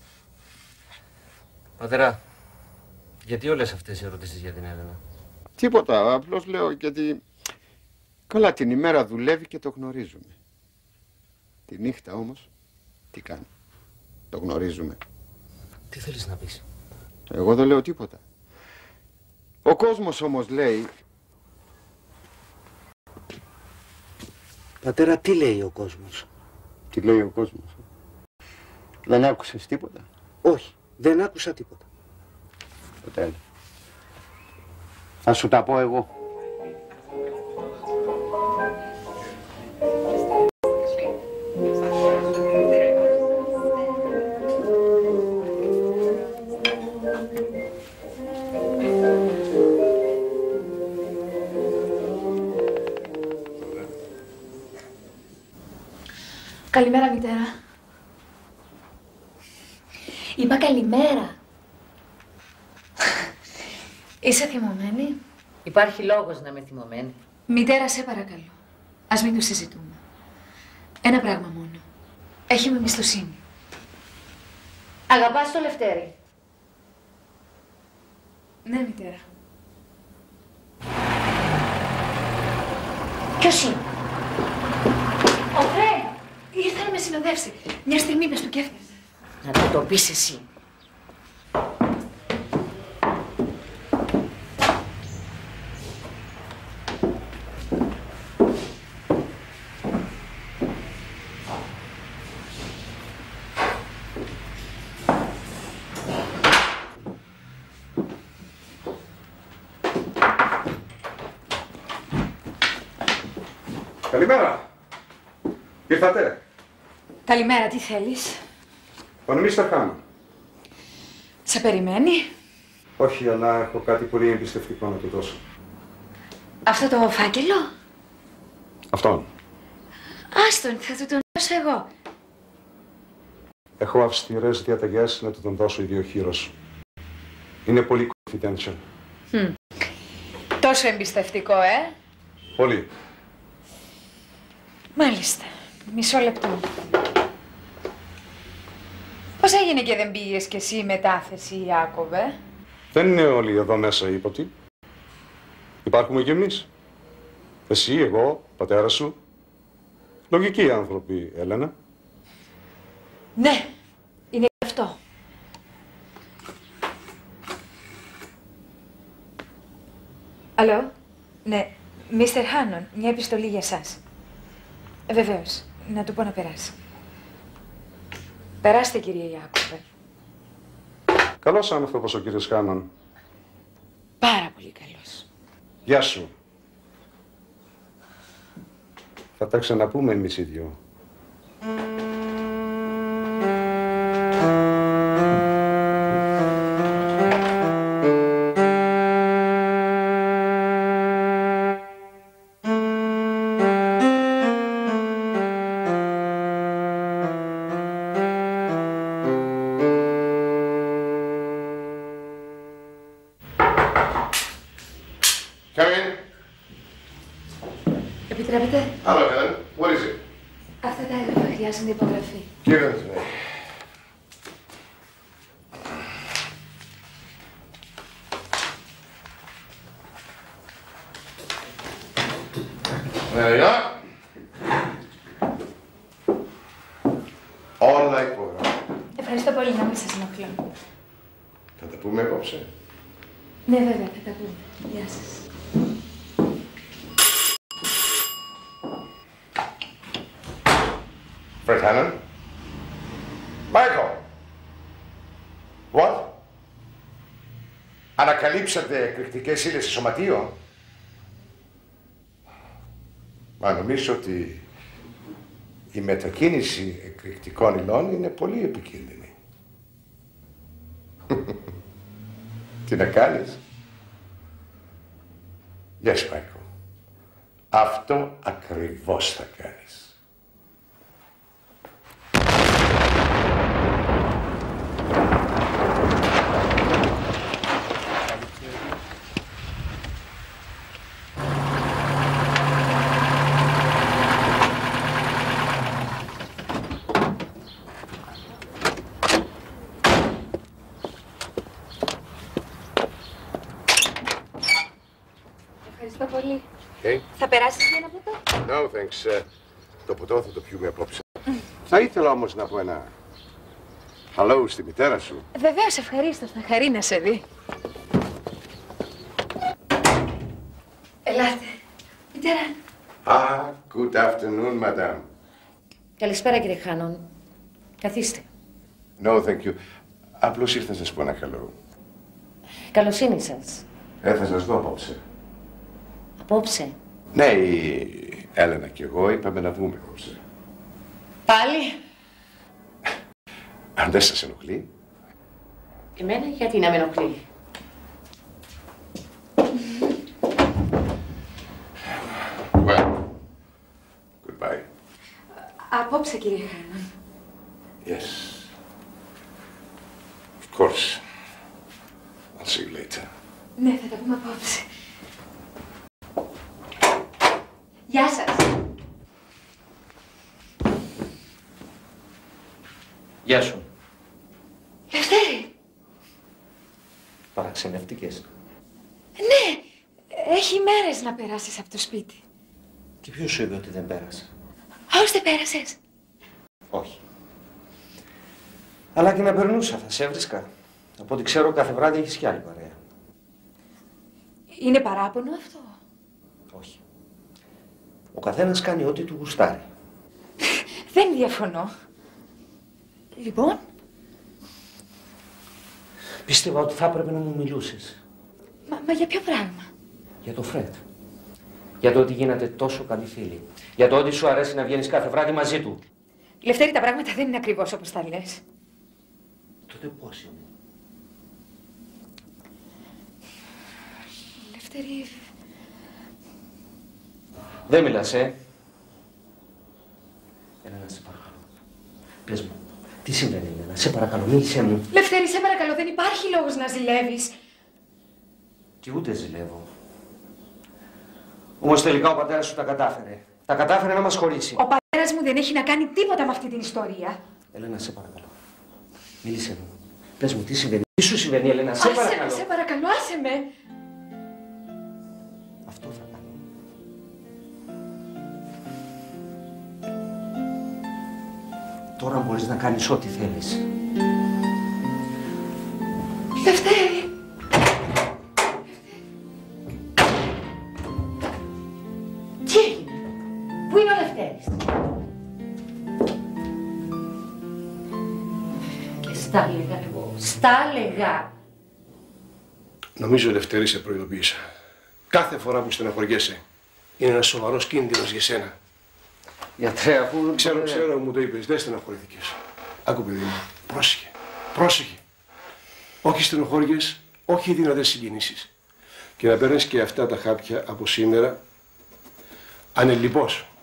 Πατέρα, γιατί όλες αυτές οι ερωτήσεις για την Έλενα? Τίποτα, απλώς λέω γιατί καλά την ημέρα δουλεύει και το γνωρίζουμε. Τη νύχτα όμως τι κάνει? Το γνωρίζουμε. Τι θέλεις να πεις? Εγώ δεν λέω τίποτα. Ο κόσμος όμως λέει... Πατέρα, τι λέει ο κόσμος? Τι λέει ο κόσμος? Δεν άκουσες τίποτα? Όχι, δεν άκουσα τίποτα. Ποτέ. Θα σου τα πω εγώ. Καλημέρα, μητέρα. Είπα καλημέρα. Είσαι θυμωμένη? Υπάρχει λόγος να είμαι θυμωμένη. Μητέρα, σε παρακαλώ. Ας μην το συζητούμε. Ένα πράγμα μόνο. Έχει με εμπιστοσύνη. Αγαπάς το Λευτέρη? Ναι, μητέρα. Ποιος είναι? Ο Φρέντ! Ήρθε να με συνοδεύσει. Μια στιγμή πες του και έφτασε. Να του το πεις εσύ. Καλημέρα. Ήρθατε? Καλημέρα, τι θέλεις? Ο Μίστερ Χάμον. Σε περιμένει. Όχι, αλλά έχω κάτι πολύ εμπιστευτικό να του δώσω. Αυτό το φάκελο. Αυτόν. Άστον, θα του τον δώσω εγώ. Έχω αυστηρές διαταγές να του τον δώσω ιδιοχείρος. Είναι πολύ confidential. Τόσο εμπιστευτικό, Πολύ. Μάλιστα. Μισό λεπτό. Πώς έγινε και δεν πήγες κι εσύ η μετάθεση, Ιάκωβε? Δεν είναι όλοι εδώ μέσα ύποπτοι. Υπάρχουμε κι εμείς. Εσύ, εγώ, πατέρα σου. Λογικοί άνθρωποι, Έλενα. Ναι, είναι γι' αυτό. Αλλό, ναι, Μίστερ Χάνον, μια επιστολή για σας. Βεβαίως, να του πω να περάσει. Περάστε, κύριε Ιάκωβε. Καλός άνθρωπος ο κύριος Χάνον. Πάρα πολύ καλός. Γεια σου. Θα τα ξαναπούμε εμείς οι δυο. Επιτρέπετε. Hello, Helen. What is it? Αυτά τα έγγραφα χρειάζονται υπογραφή. Give them to me. There you are. Όλα υπογράφη. Ευχαριστώ πολύ, να μην σας ενοχλώ. Θα τα πούμε απόψε. Ναι, βέβαια, θα τα πούμε. Γεια σας. Fred Hannon? Michael! What? Ανακαλύψατε εκρηκτικές ύλες σε σωματείο? Μα νομίζω ότι η μετακίνηση εκρηκτικών υλών είναι πολύ επικίνδυνη. Τι να κάνεις? Yes, Michael. Αυτό ακριβώς θα κάνεις. Ευχαριστώ πολύ. Okay. Θα περάσεις για ένα ποτό? No, thanks. Το ποτό θα το πιούμε απόψε. Θα ήθελα όμως να πω ένα hello στη μητέρα σου. Βεβαίως, ευχαρίστως. Θα χαρεί να σε δει. Ελάτε. Μητέρα. Good afternoon, madam. Καλησπέρα, κύριε Χάνον. Καθίστε. No, thank you. Απλώς ήρθα να σας πω ένα καλό. Καλοσύνη σας. Θα σας δω απόψε. Απόψε. Ναι, η Έλενα και εγώ είπαμε να βγούμε απόψε. Πάλι. Αν δεν σας ενοχλεί. Εμένα γιατί να με ενοχλεί? Well, goodbye. Απόψε, κύριε Χάνον. Yes. Of course. I'll see you later. Ναι, θα τα πούμε απόψε. Γεια σας. Γεια σου. Λευτέρη. Παραξενεύτηκες? Ναι, έχει μέρες να περάσεις από το σπίτι. Και ποιος σου είπε ότι δεν πέρασα? Πώς δεν πέρασες? Όχι. Αλλά και να περνούσα, θα σε έβρισκα. Από ό,τι ξέρω, κάθε βράδυ έχεις κι άλλη παρέα. Είναι παράπονο αυτό? Όχι. Ο καθένας κάνει ό,τι του γουστάρει. Δεν διαφωνώ. Λοιπόν? Πίστευα ότι θα έπρεπε να μου μιλούσες. Μα για ποιο πράγμα? Για το Φρέντ. Για το ότι γίνατε τόσο καλοί φίλοι. Για το ότι σου αρέσει να βγαίνεις κάθε βράδυ μαζί του. Λευτέρη, τα πράγματα δεν είναι ακριβώς όπως τα λες. Τότε πώς είναι? Λευτέρη... Δεν μιλάς, Έλενα, σε παρακαλώ. Πες μου, τι συμβαίνει, Έλενα, σε παρακαλώ, μίλησέ μου. Λευτέρη, σε παρακαλώ, δεν υπάρχει λόγος να ζηλεύεις. Και ούτε ζηλεύω. Όμως τελικά ο πατέρας σου τα κατάφερε. Τα κατάφερε να μας χωρίσει. Ο πατέρας μου δεν έχει να κάνει τίποτα με αυτή την ιστορία. Έλενα, σε παρακαλώ. Μίλησέ μου. Πες μου, τι συμβαίνει. Τι σου συμβαίνει, Έλενα, σε παρακαλώ. Άσε με, σε παρακαλώ, άσε με. Αυτό θα κάνω. Τώρα μπορείς να κάνεις ό,τι θέλεις. Λευτέρη. Τι έγινε, πού είναι ο Λευτέρης? Και στα έλεγα εγώ, στα έλεγα. Νομίζω, Λευτέρη, σε προειδοποίησα. Κάθε φορά που στεναχωριέσαι είναι ένας σοβαρός κίνδυνος για σένα. Γιατρέ, αφού... Ξέρω, μου το είπες, δεν στεναχωρήθηκες. Άκου, παιδί μου, πρόσεχε, πρόσεχε. Όχι στενοχώριες, όχι δυνατές συγκινήσεις. Και να παίρνεις και αυτά τα χάπια από σήμερα ανελιπώς.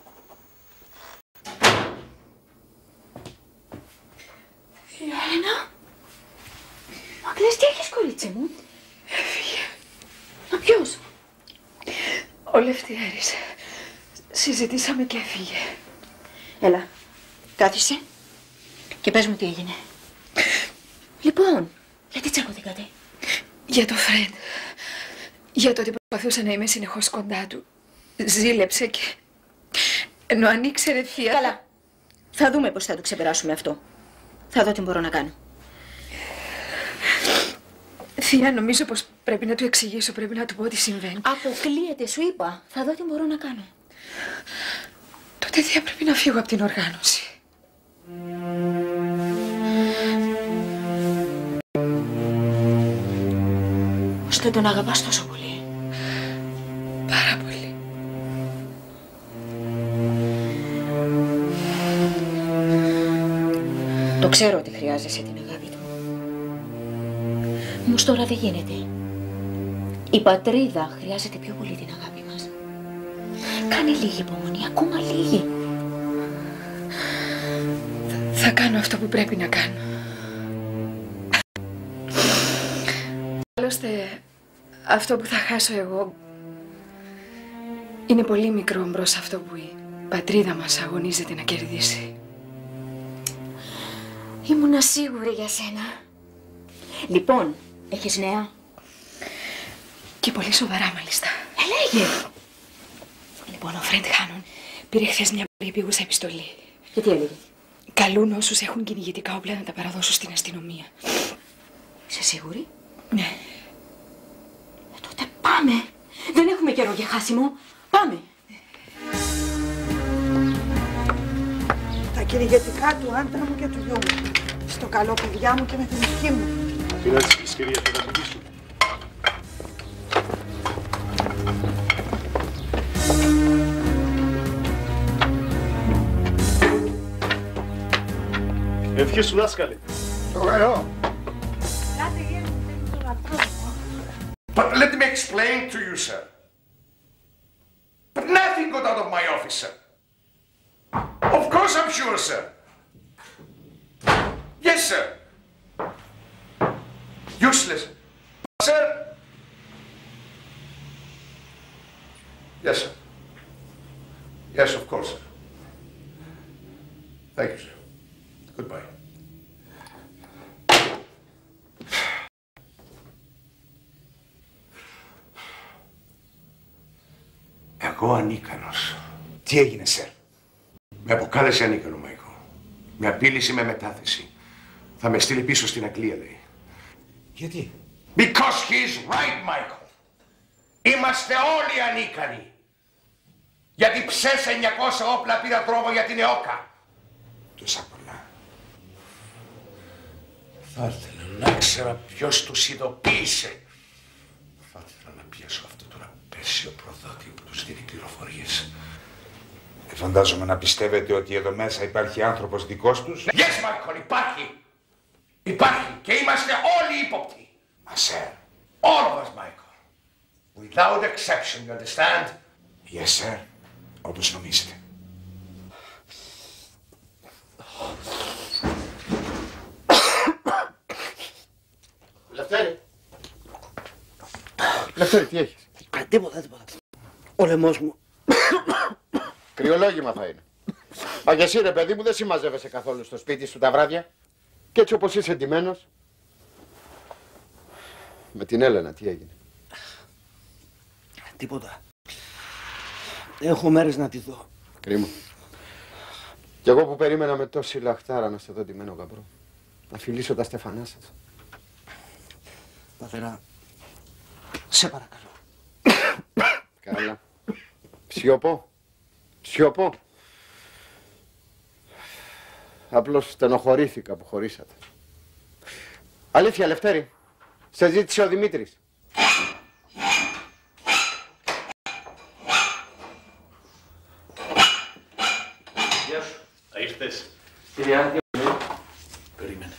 Έλενα, μα κλαις, τι έχεις, κορίτσι μου? Έφυγε. Μα ποιος? Ο Λευτέρης. Συζητήσαμε και έφυγε. Έλα, κάθισε και πες μου τι έγινε. Λοιπόν, γιατί τσακωθήκατε? Για το Φρεντ. Για το ότι προσπαθούσα να είμαι συνεχώς κοντά του. Ζήλεψε και... ενώ αν ήξερε, θεία... Καλά. Θα δούμε πώς θα το ξεπεράσουμε αυτό. Θα δω τι μπορώ να κάνω. Θεία, νομίζω πως πρέπει να του εξηγήσω, πρέπει να του πω τι συμβαίνει. Αποκλείεται, σου είπα. Θα δω τι μπορώ να κάνω. Τότε, θεία, πρέπει να φύγω από την οργάνωση. Ώστε τον αγαπάς τόσο πολύ. Πάρα πολύ. Το ξέρω ότι χρειάζεσαι την αγάπη του. Όμως τώρα δεν γίνεται. Η πατρίδα χρειάζεται πιο πολύ την αγάπη μας. Κάνε λίγη υπομονή, ακόμα λίγη. Θα κάνω αυτό που πρέπει να κάνω. Άλλωστε, αυτό που θα χάσω εγώ είναι πολύ μικρό μπρος αυτό που η πατρίδα μας αγωνίζεται να κερδίσει. Ήμουνα σίγουρη για σένα. Λοιπόν, έχεις νέα? Και πολύ σοβαρά, μάλιστα. Λέγε! Λοιπόν, ο Φρεντ Χάνον πήρε χθες μια πολύ επίγουσα επιστολή. Και τι έλεγε? Καλούν όσους έχουν κυνηγητικά όπλα να τα παραδώσουν στην αστυνομία. Είσαι σίγουρη? Ναι. Τότε πάμε. Δεν έχουμε καιρό για χάσιμο. Πάμε. Τα κυνηγετικά του άντρα μου και του γιού μου. Στο καλό παιδιά μου και με την ευχή μου. Τι να της πεις, κυρία, θα τα μιλήσω. Ευχές σου, δάσκαλε. Το καλό. But let me explain to you, sir. But nothing got out of my office, sir. Of course I'm sure, sir. Yes, sir. Useless. Sir. Yes, sir. Yes, of course, sir. Thank you, sir. Goodbye. Εγώ ανίκανος. Τι έγινε, σερ? Με αποκάλεσε ανίκανο, Μάικο. Με απείλησε με μετάθεση. Θα με στείλει πίσω στην Αγγλία, λέει. Γιατί? Because he's right, Michael. Είμαστε όλοι ανίκανοι. Γιατί ψες 900 όπλα πήρα τρόμο για την ΕΟΚΑ. Τόσα πολλά. Θα ήθελα να ξέρα ποιος τους ειδοποίησε. Θα ήθελα να πιέσω αυτό τον απέσιο προδότη που τους δίνει πληροφορίες. Φαντάζομαι να πιστεύετε ότι εδώ μέσα υπάρχει άνθρωπος δικός τους. Yes, Michael, υπάρχει. Υπάρχει και είμαστε όλοι ύποπτοι. Μα, σερ. All of us, Michael. We Without exception, you understand? Yes, sir. Όπως νομίζετε. Λευτέρη. Λευτέρη, τι έχεις? Τίποτα. Ο λαιμός μου. Κρυολόγημα θα είναι. Μα και εσύ ρε παιδί μου δεν συμμαζεύεσαι καθόλου στο σπίτι σου τα βράδια. Και έτσι όπως είσαι εντυμένος. Με την Έλενα τι έγινε? Τίποτα. Έχω μέρες να τη δω. Κρίμα. Κι εγώ που περίμενα με τόση λαχτάρα να σε δω ντυμένο γαμπρό. Να φιλήσω τα στεφανά σας. Πατέρα, σε παρακαλώ. Καλά. Σιωπώ. Απλώς στενοχωρήθηκα που χωρίσατε. Αλήθεια, Λευτέρη, σε ζήτησε ο Δημήτρης. Γεια σου. Ήρθες. Κύριε Άντια, περίμενε.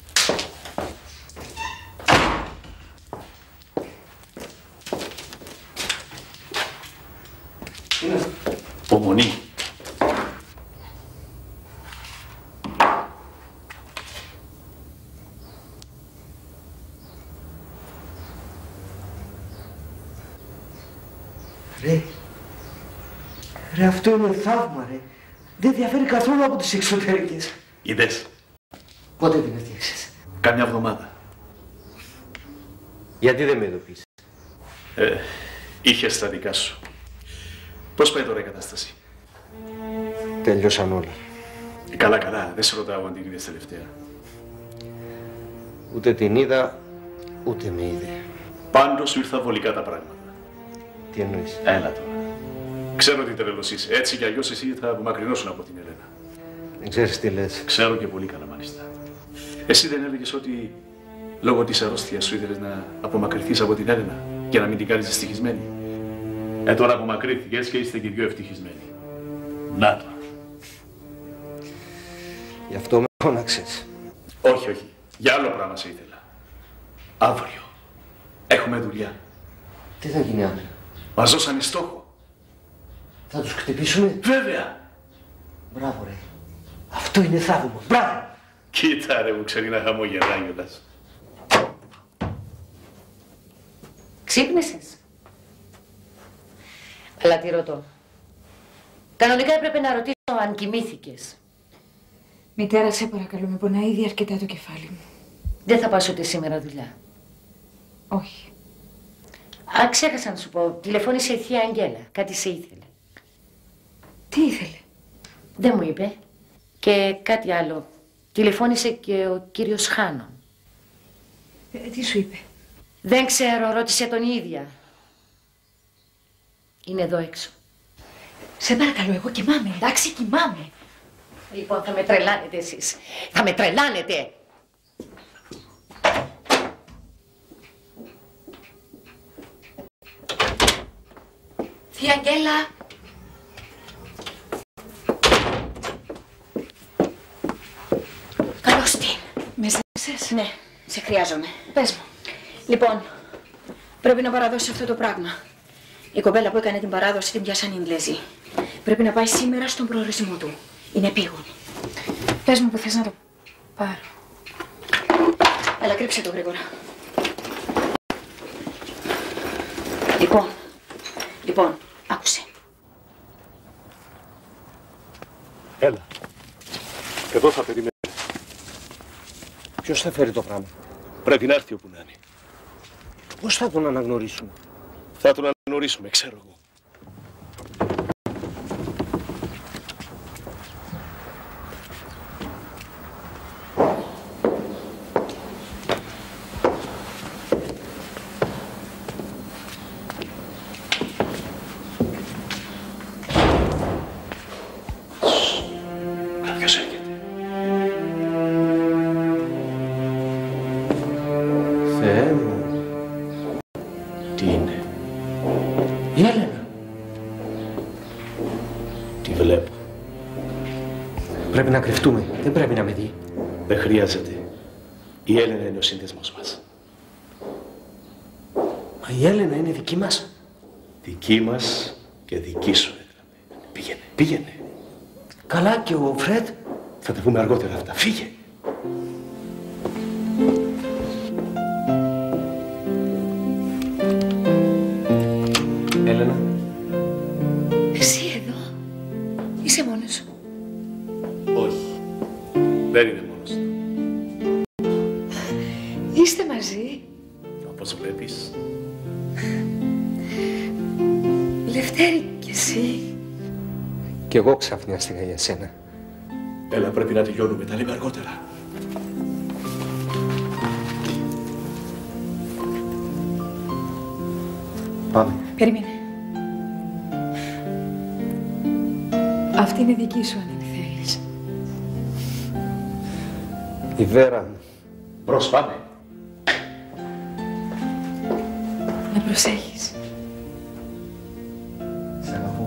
Υπομονή. Ρε, αυτό είναι θαύμα, ρε. Δεν διαφέρει καθόλου από τις εξωτερικές. Είδες. Πότε την έφτιαξες? Κάμια εβδομάδα. γιατί δεν με ειδοποίησες? Είχες τα δικά σου. Πώς πάει τώρα η κατάσταση? Τελειώσαν όλα. Καλά, δεν σε ρωτάω αν την είδες τελευταία. Ούτε την είδα, ούτε με είδε. Πάντως σου ήρθα βολικά τα πράγματα. Τι εννοείς? Έλα τώρα. Ξέρω ότι τρελός είσαι. Έτσι κι αλλιώς εσύ θα απομακρυνώσουν από την Ελένα. Δεν ξέρεις τι λες. Ξέρω και πολύ καλά μάλιστα. Εσύ δεν έλεγες ότι λόγω της αρρώστιας σου ήθελες να απομακρυνθείς από την Έλενα και να μην την κάνεις ευτυχισμένη? Τώρα απομακρύνθηκες και είστε και δυο ευτυχισμένοι. Να το. Γι' αυτό με φώναξες. Όχι. Για άλλο πράγμα σε ήθελα. Αύριο. Έχουμε δουλειά. Τι θα γίνει αύριο? Μας δώσανε στόχο. Θα τους χτυπήσουμε? Βέβαια. Μπράβο, ρε. Αυτό είναι θαύμα. Μπράβο. Κοίτα ρε, μου ξέρει να χαμογελάει κιόλας. Ξύπνησες? Αλλά τι ρωτώ. Κανονικά έπρεπε να ρωτήσω αν κοιμήθηκες. Μητέρα, σε παρακαλώ, με πονάει ήδη αρκετά το κεφάλι μου. Δεν θα πας ούτε σήμερα δουλειά. Όχι. Α, ξέχασα να σου πω. Τηλεφώνησε η θεία Αγγέλα. Κάτι σε ήθελε. Τι ήθελε? Δεν μου είπε. Και κάτι άλλο. Τηλεφώνησε και ο κύριος Χάνο. Τι σου είπε? Δεν ξέρω, ρώτησε τον ίδια. Είναι εδώ έξω. Σε παρακαλώ, εγώ κοιμάμαι, εντάξει, κοιμάμαι. Λοιπόν, θα με τρελάνετε εσείς. Θα με τρελάνετε. Θεία Αγγέλα. Καλώς την. Με ζήτησες? Ναι, σε χρειάζομαι. Πες μου. Λοιπόν, πρέπει να παραδώσει αυτό το πράγμα. Η κοπέλα που έκανε την παράδοση την πιάσαν οι Ιγγλέζοι. Πρέπει να πάει σήμερα στον προορισμό του. Είναι επίγον. Πες μου που θες να το πάρω. Έλα, κρύψε το γρήγορα. Λοιπόν, άκουσε. Έλα. Εδώ θα περιμένει. Ποιος θα φέρει το πράγμα? Πρέπει να έρθει όπου να είναι. Πώς θα τον αναγνωρίσουμε? Θα τον αναγνωρίσουμε, ξέρω εγώ. Κάποιος έρχεται. Θεέ μου. Τι είναι? Η Έλενα. Τη βλέπω. Πρέπει να κρυφτούμε. Δεν πρέπει να με δει. Δεν χρειάζεται. Η Έλενα είναι ο σύνδεσμος μας. Μα η Έλενα είναι δική μας. Δική μας και δική σου έγραφε. Πήγαινε, πήγαινε. Καλά και ο Φρεντ. Θα τα πούμε αργότερα αυτά. Φύγε. Έλενα. Εσύ εδώ. Είσαι μόνος σου. Όχι. Δεν είναι μόνος του. Είστε μαζί. Όπως βλέπεις. Λευτέρη κι εσύ. Κι εγώ ξαφνιάστηκα για σένα. Έλα, πρέπει να τελειώνουμε. Τα λέμε αργότερα. Πάμε. Περίμενε. Αυτή είναι δική σου αν την θέλεις. Η Βέρα μου. Μπρος, πάμε. Να προσέχεις. Σ' αγαπώ.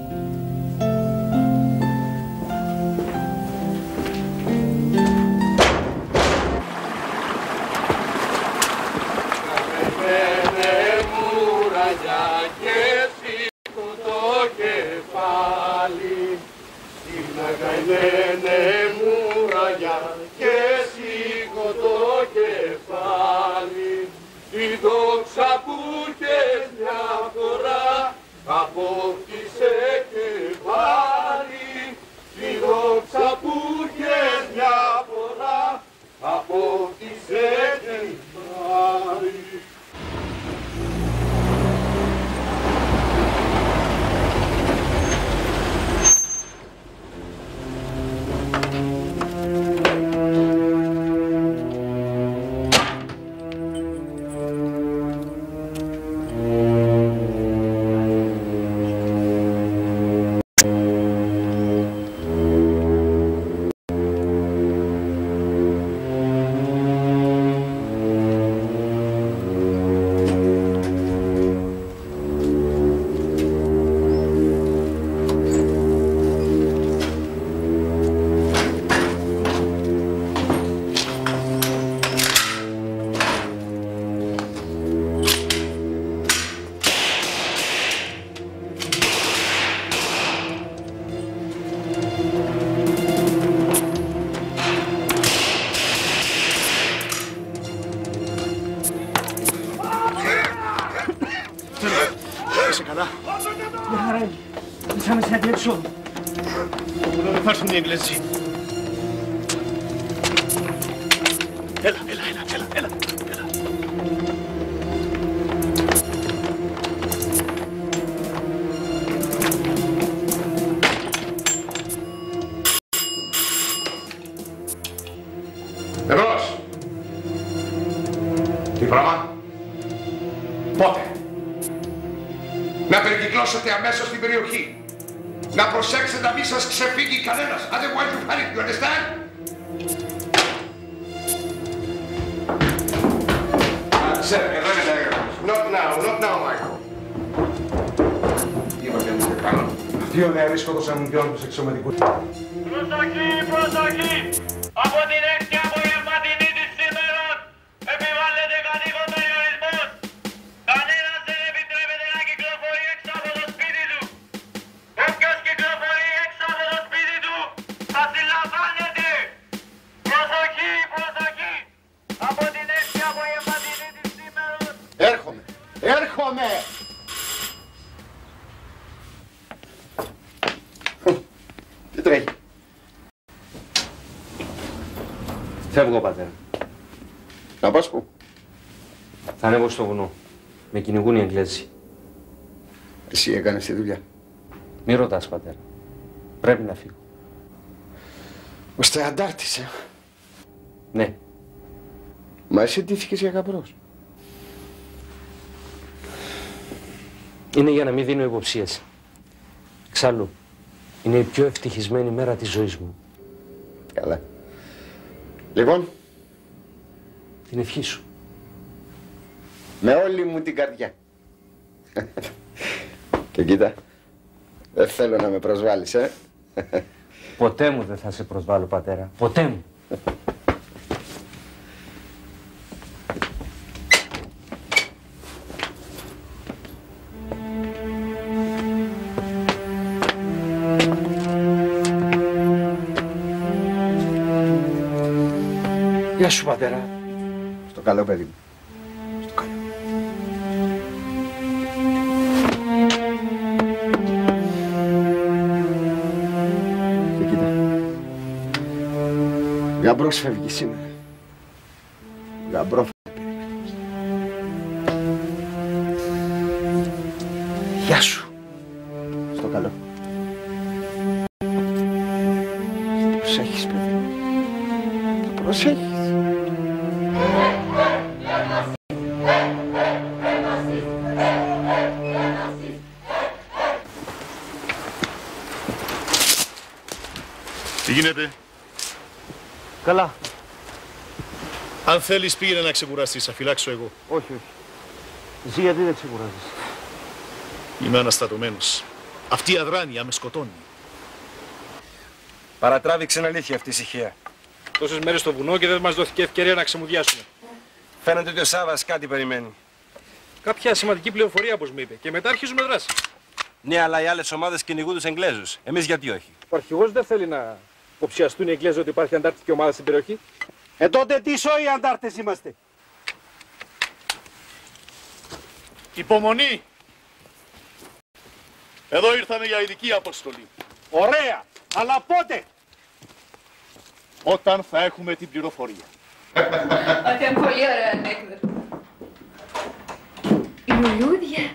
Είσαι καλά? Μια χαρά είναι. Μισάμε σε αντιλεξό. Δεν θα έρθουν οι Εγγλέζοι. Έλα. Εμπρός. Τι πράγμα? Πότε? Να περικυκλώσετε αμέσως την περιοχή. Να προσέξετε να μην σας ξεφύγει κανένας. Otherwise you panic, you understand? Sir, εδώ είναι τα έγγραφα. Not now, Michael. Είπατε να είστε πάνω. Δύο νεαροί σκότωσαν δυο τους εξωματικούς. Προσοχή! Από την 6η απογευματινή της σήμερα επιβάλλεται κατοίκον περιορισμός. Κανένας δεν επιτρέπεται να κυκλοφορεί έξω από το σπίτι του. Όποιος κυκλοφορεί έξω από το σπίτι του θα συλλαμβάνεται. Προσοχή! Από την 6η απογευματινή της σήμερα. Έρχομαι! Τι τρέχει? Φεύγω, πατέρα. Να πας πού? Θα ανέβω στο βουνό. Με κυνηγούν οι Εγγλέζοι. Εσύ έκανες τη δουλειά. Μη ρωτάς, πατέρα. Πρέπει να φύγω. Ώστε αντάρτησε. Ναι. Μα εσύ ντύθηκες για γαμπρός. Είναι για να μην δίνω υποψίες. Εξάλλου, είναι η πιο ευτυχισμένη μέρα της ζωής μου. Καλά. Λοιπόν. Την ευχή σου. Με όλη μου την καρδιά. Και κοίτα, δεν θέλω να με προσβάλλεις, Ποτέ μου δεν θα σε προσβάλλω, πατέρα. Ποτέ μου. Γεια σου, πατέρα. Στο καλό, παιδί μου. Στο καλό. Και κοίτα. Γαμπρός φεύγει σήμερα. Γαμπρό φεύγει. Γεια σου. Στο καλό. Προσέχεις, παιδί μου. Το προσέχεις. Τι γίνεται? Καλά. Αν θέλεις πήγαινε να ξεκουραστείς, θα φυλάξω εγώ. Όχι, όχι. Εσύ γιατί δεν ξεκουράζεις? Είμαι αναστατωμένος. Αυτή η αδράνεια με σκοτώνει. Παρατράβηξε αλήθεια αυτή η ησυχία. Τόσες μέρες στο βουνό και δεν μας δόθηκε ευκαιρία να ξεμουδιάσουμε. Φαίνεται ότι ο Σάββας κάτι περιμένει. Κάποια σημαντική πληροφορία, όπως μου είπε. Και μετά αρχίζουμε δράση. Ναι, αλλά οι άλλες ομάδες κυνηγούν τους Εγγλέζους. Εμείς γιατί όχι? Ο αρχηγός δεν θέλει να υποψιαστούν οι Εγγλέζοι ότι υπάρχει αντάρτικη ομάδα στην περιοχή. Τότε τι σόι αντάρτες είμαστε? Υπομονή! Εδώ ήρθαμε για ειδική αποστολή. Ωραία! Αλλά πότε? Όταν θα έχουμε την πληροφορία. Αυτή είναι πολύ ωραία ανέκδοτη. Λουλούδια.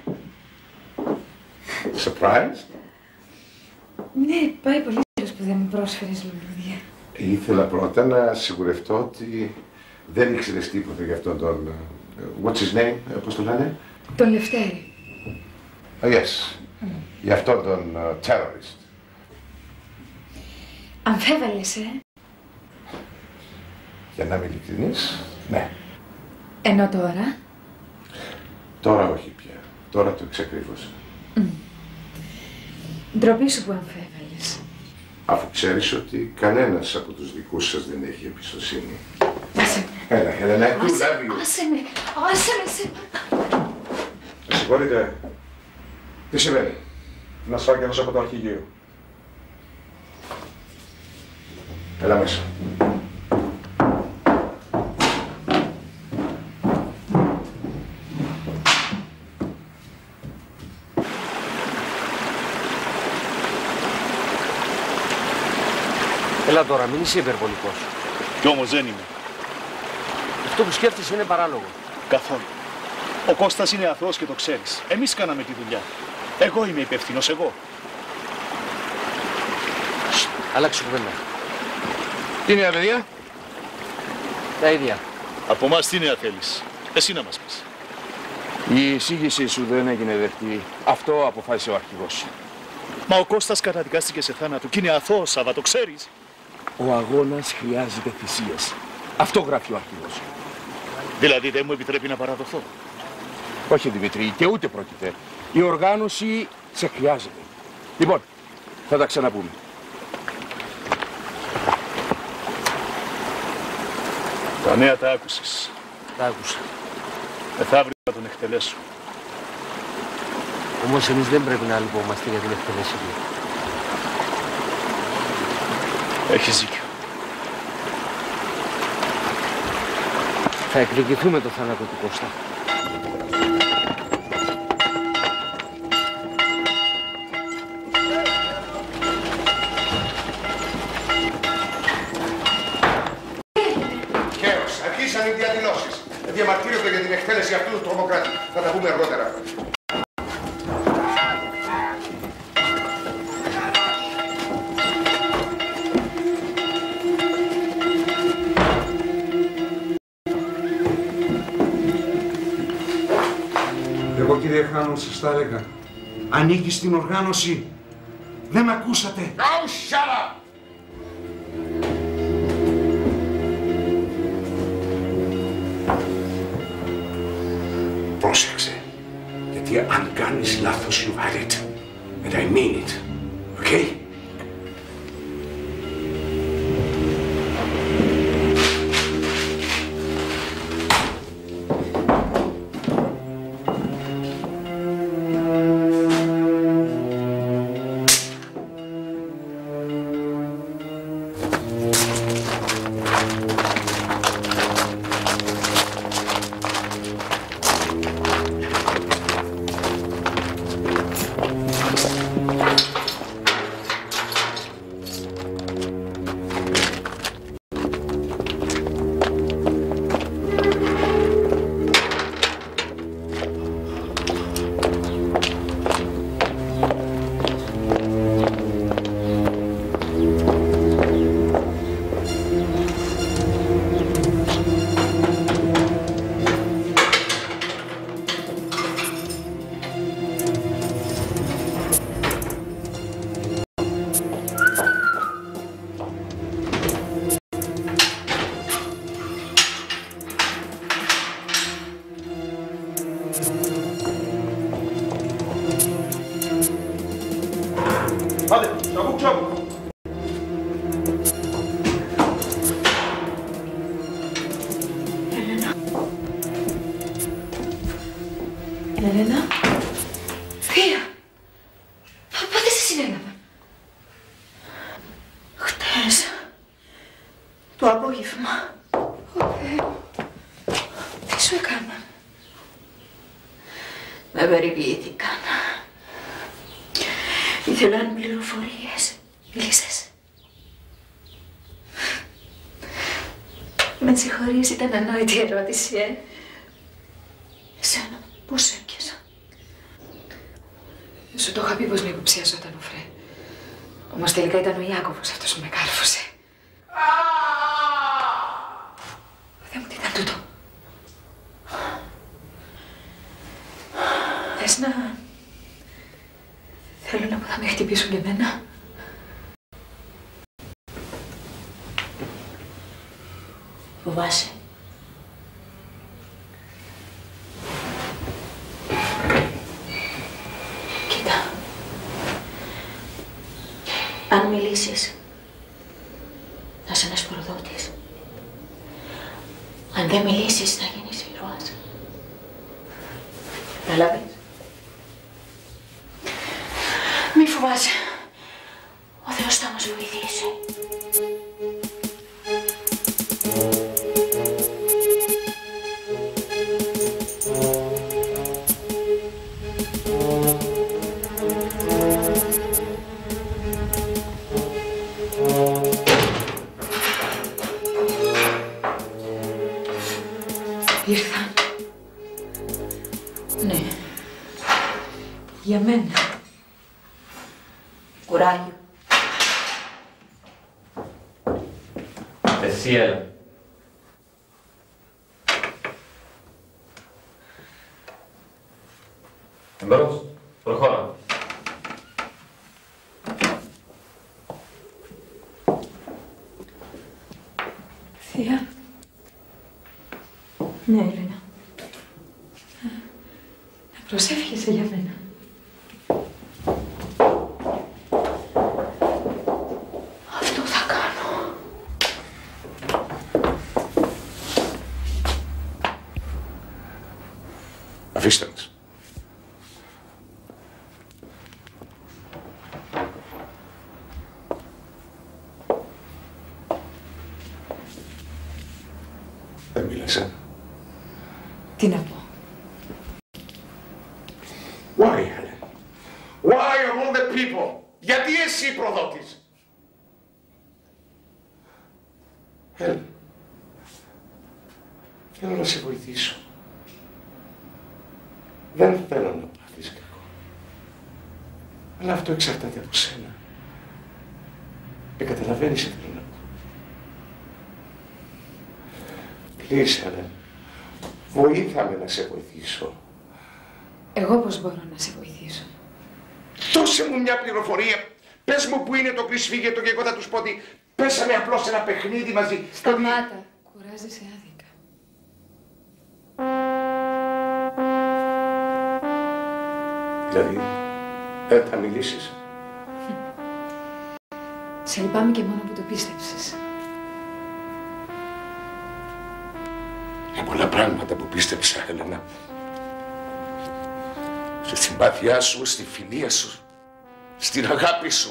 Surprise? Ναι, πάει πολύ καιρός που δεν μου πρόσφερες λουλούδια. Ήθελα πρώτα να σιγουρευτώ ότι δεν ήξερες τίποτα για αυτόν τον... What's his name, πώς το λένε? Τον Λευτέρη. Yes. Για αυτόν τον terrorist. Αμφέβαλες, Για να είμαι ειλικρινής, ναι. Ενώ τώρα? Τώρα όχι πια. Τώρα το εξακρίβωσα. Ντροπή σου που αμφέβαλες. Αφού ξέρεις ότι κανένας από τους δικούς σας δεν έχει εμπιστοσύνη. Άσε με. Έλα, Χέλενα, I do love you. Άσε με, σε... Με συγχωρείτε. Τι συμβαίνει? Ένας φάκελος από το αρχηγείο. Έλα μέσα. Έλα τώρα, μην είσαι υπερβολικός. Κι όμως δεν είμαι. Αυτό που σκέφτεσαι είναι παράλογο. Καθόλου. Ο Κώστας είναι αθώος και το ξέρεις. Εμείς κάναμε τη δουλειά. Εγώ είμαι υπεύθυνος, εγώ. Αλλάξε κουβέντα. Τι νέα, παιδιά? Τα ίδια. Από εμάς τι νέα θέλεις? Εσύ να μας πεις. Η εισήγησή σου δεν έγινε δεκτή. Αυτό αποφάσισε ο αρχηγός. Μα ο Κώστας καταδικάστηκε σε θάνατο και είναι αθώος, Σάββα, το ξέρεις. Ο αγώνας χρειάζεται θυσίες. Αυτό γράφει ο αρχηγός. Δηλαδή δεν μου επιτρέπει να παραδοθώ? Όχι, Δημητρή, και ούτε πρόκειται. Η οργάνωση σε χρειάζεται. Λοιπόν, θα τα ξαναπούμε. Τα νέα τα άκουσες. Τα άκουσα. Μεθαύριο θα τον εκτελέσω. Όμως εμείς δεν πρέπει να λυπόμαστε για την εκτελέση του. Έχεις δίκιο. Θα εκδικηθούμε το θάνατο του Κώστα. Χαίρος, αρχίσαν οι διαδηλώσεις. Διαμαρτύρονται για την εκτέλεση αυτού του τρομοκράτη. Θα τα πούμε αργότερα. Εγώ, κύριε Χάνον, σας τα έλεγα. Ανήκει στην οργάνωση. Δεν ακούσατε. Oh, shut up! Πρόσεξε. Γιατί αν κάνεις λάθος, you had it. And I mean it. Okay? Άντε, τσαμπούκ, τσαμπούκ. Ελένα. Θεία. Πότε σε συνέλαβα? Χτες. Το απόγευμα. Τι σου έκανα? Με περιποιήθηκαν. Ήθελαν πληροφορίες. Μίλησες? Με συγχωρείς, ήταν ανόητη ερώτηση, Εσένα, πώς έπιασα? Σου το είχα πει πως με υποψιαζόταν ο Φρέ. Όμως τελικά ήταν ο Ιάκωβος αυτός που με κάρφωσε. Θεέ μου, τι ήταν τούτο? Θες να... Θέλω να πω θα με χτυπήσουν και εμένα. Φοβάσαι? Κοίτα. Αν μιλήσεις, θα είσαι ένας προδότης. Αν δεν μιλήσεις, θα γίνεις ήρωας. Καταλάβες? Μη φοβάσαι. Ο Θεός θα μας βοηθήσει. Ήρθαν. Ναι. Για μένα. Κουράγιο. Εσύ έλα. Εμπρός, προχώρα. Θεία. Ναι, Έλενα. Προσεύχεσαι για μένα. Αυτό θα κάνω. Αφήστε μας. Δεν μίλασε. Τι να πω? Why, Helen? Why of all the people? Γιατί εσύ προδότης? Helen, θέλω να σε βοηθήσω. Δεν θέλω να πάθεις κακό. Αλλά αυτό εξαρτάται από σένα. Και καταλαβαίνεις τι θέλω να πω. Please, Helen, βοήθαμε να σε βοηθήσω. Εγώ πώς μπορώ να σε βοηθήσω? Δώσε μου μια πληροφορία. Πες μου που είναι το κρυσφύγετο και εγώ θα τους πω ότι πέσαμε απλώς ένα παιχνίδι μαζί. Σταμάτα. Κουράζεσαι άδικα. Δηλαδή, δεν θα μιλήσεις? Σε λυπάμαι και μόνο που το πίστεψες. Για πολλά πράγματα που πίστεψα, Έλενα. Στη συμπάθειά σου, στη φιλία σου, στην αγάπη σου.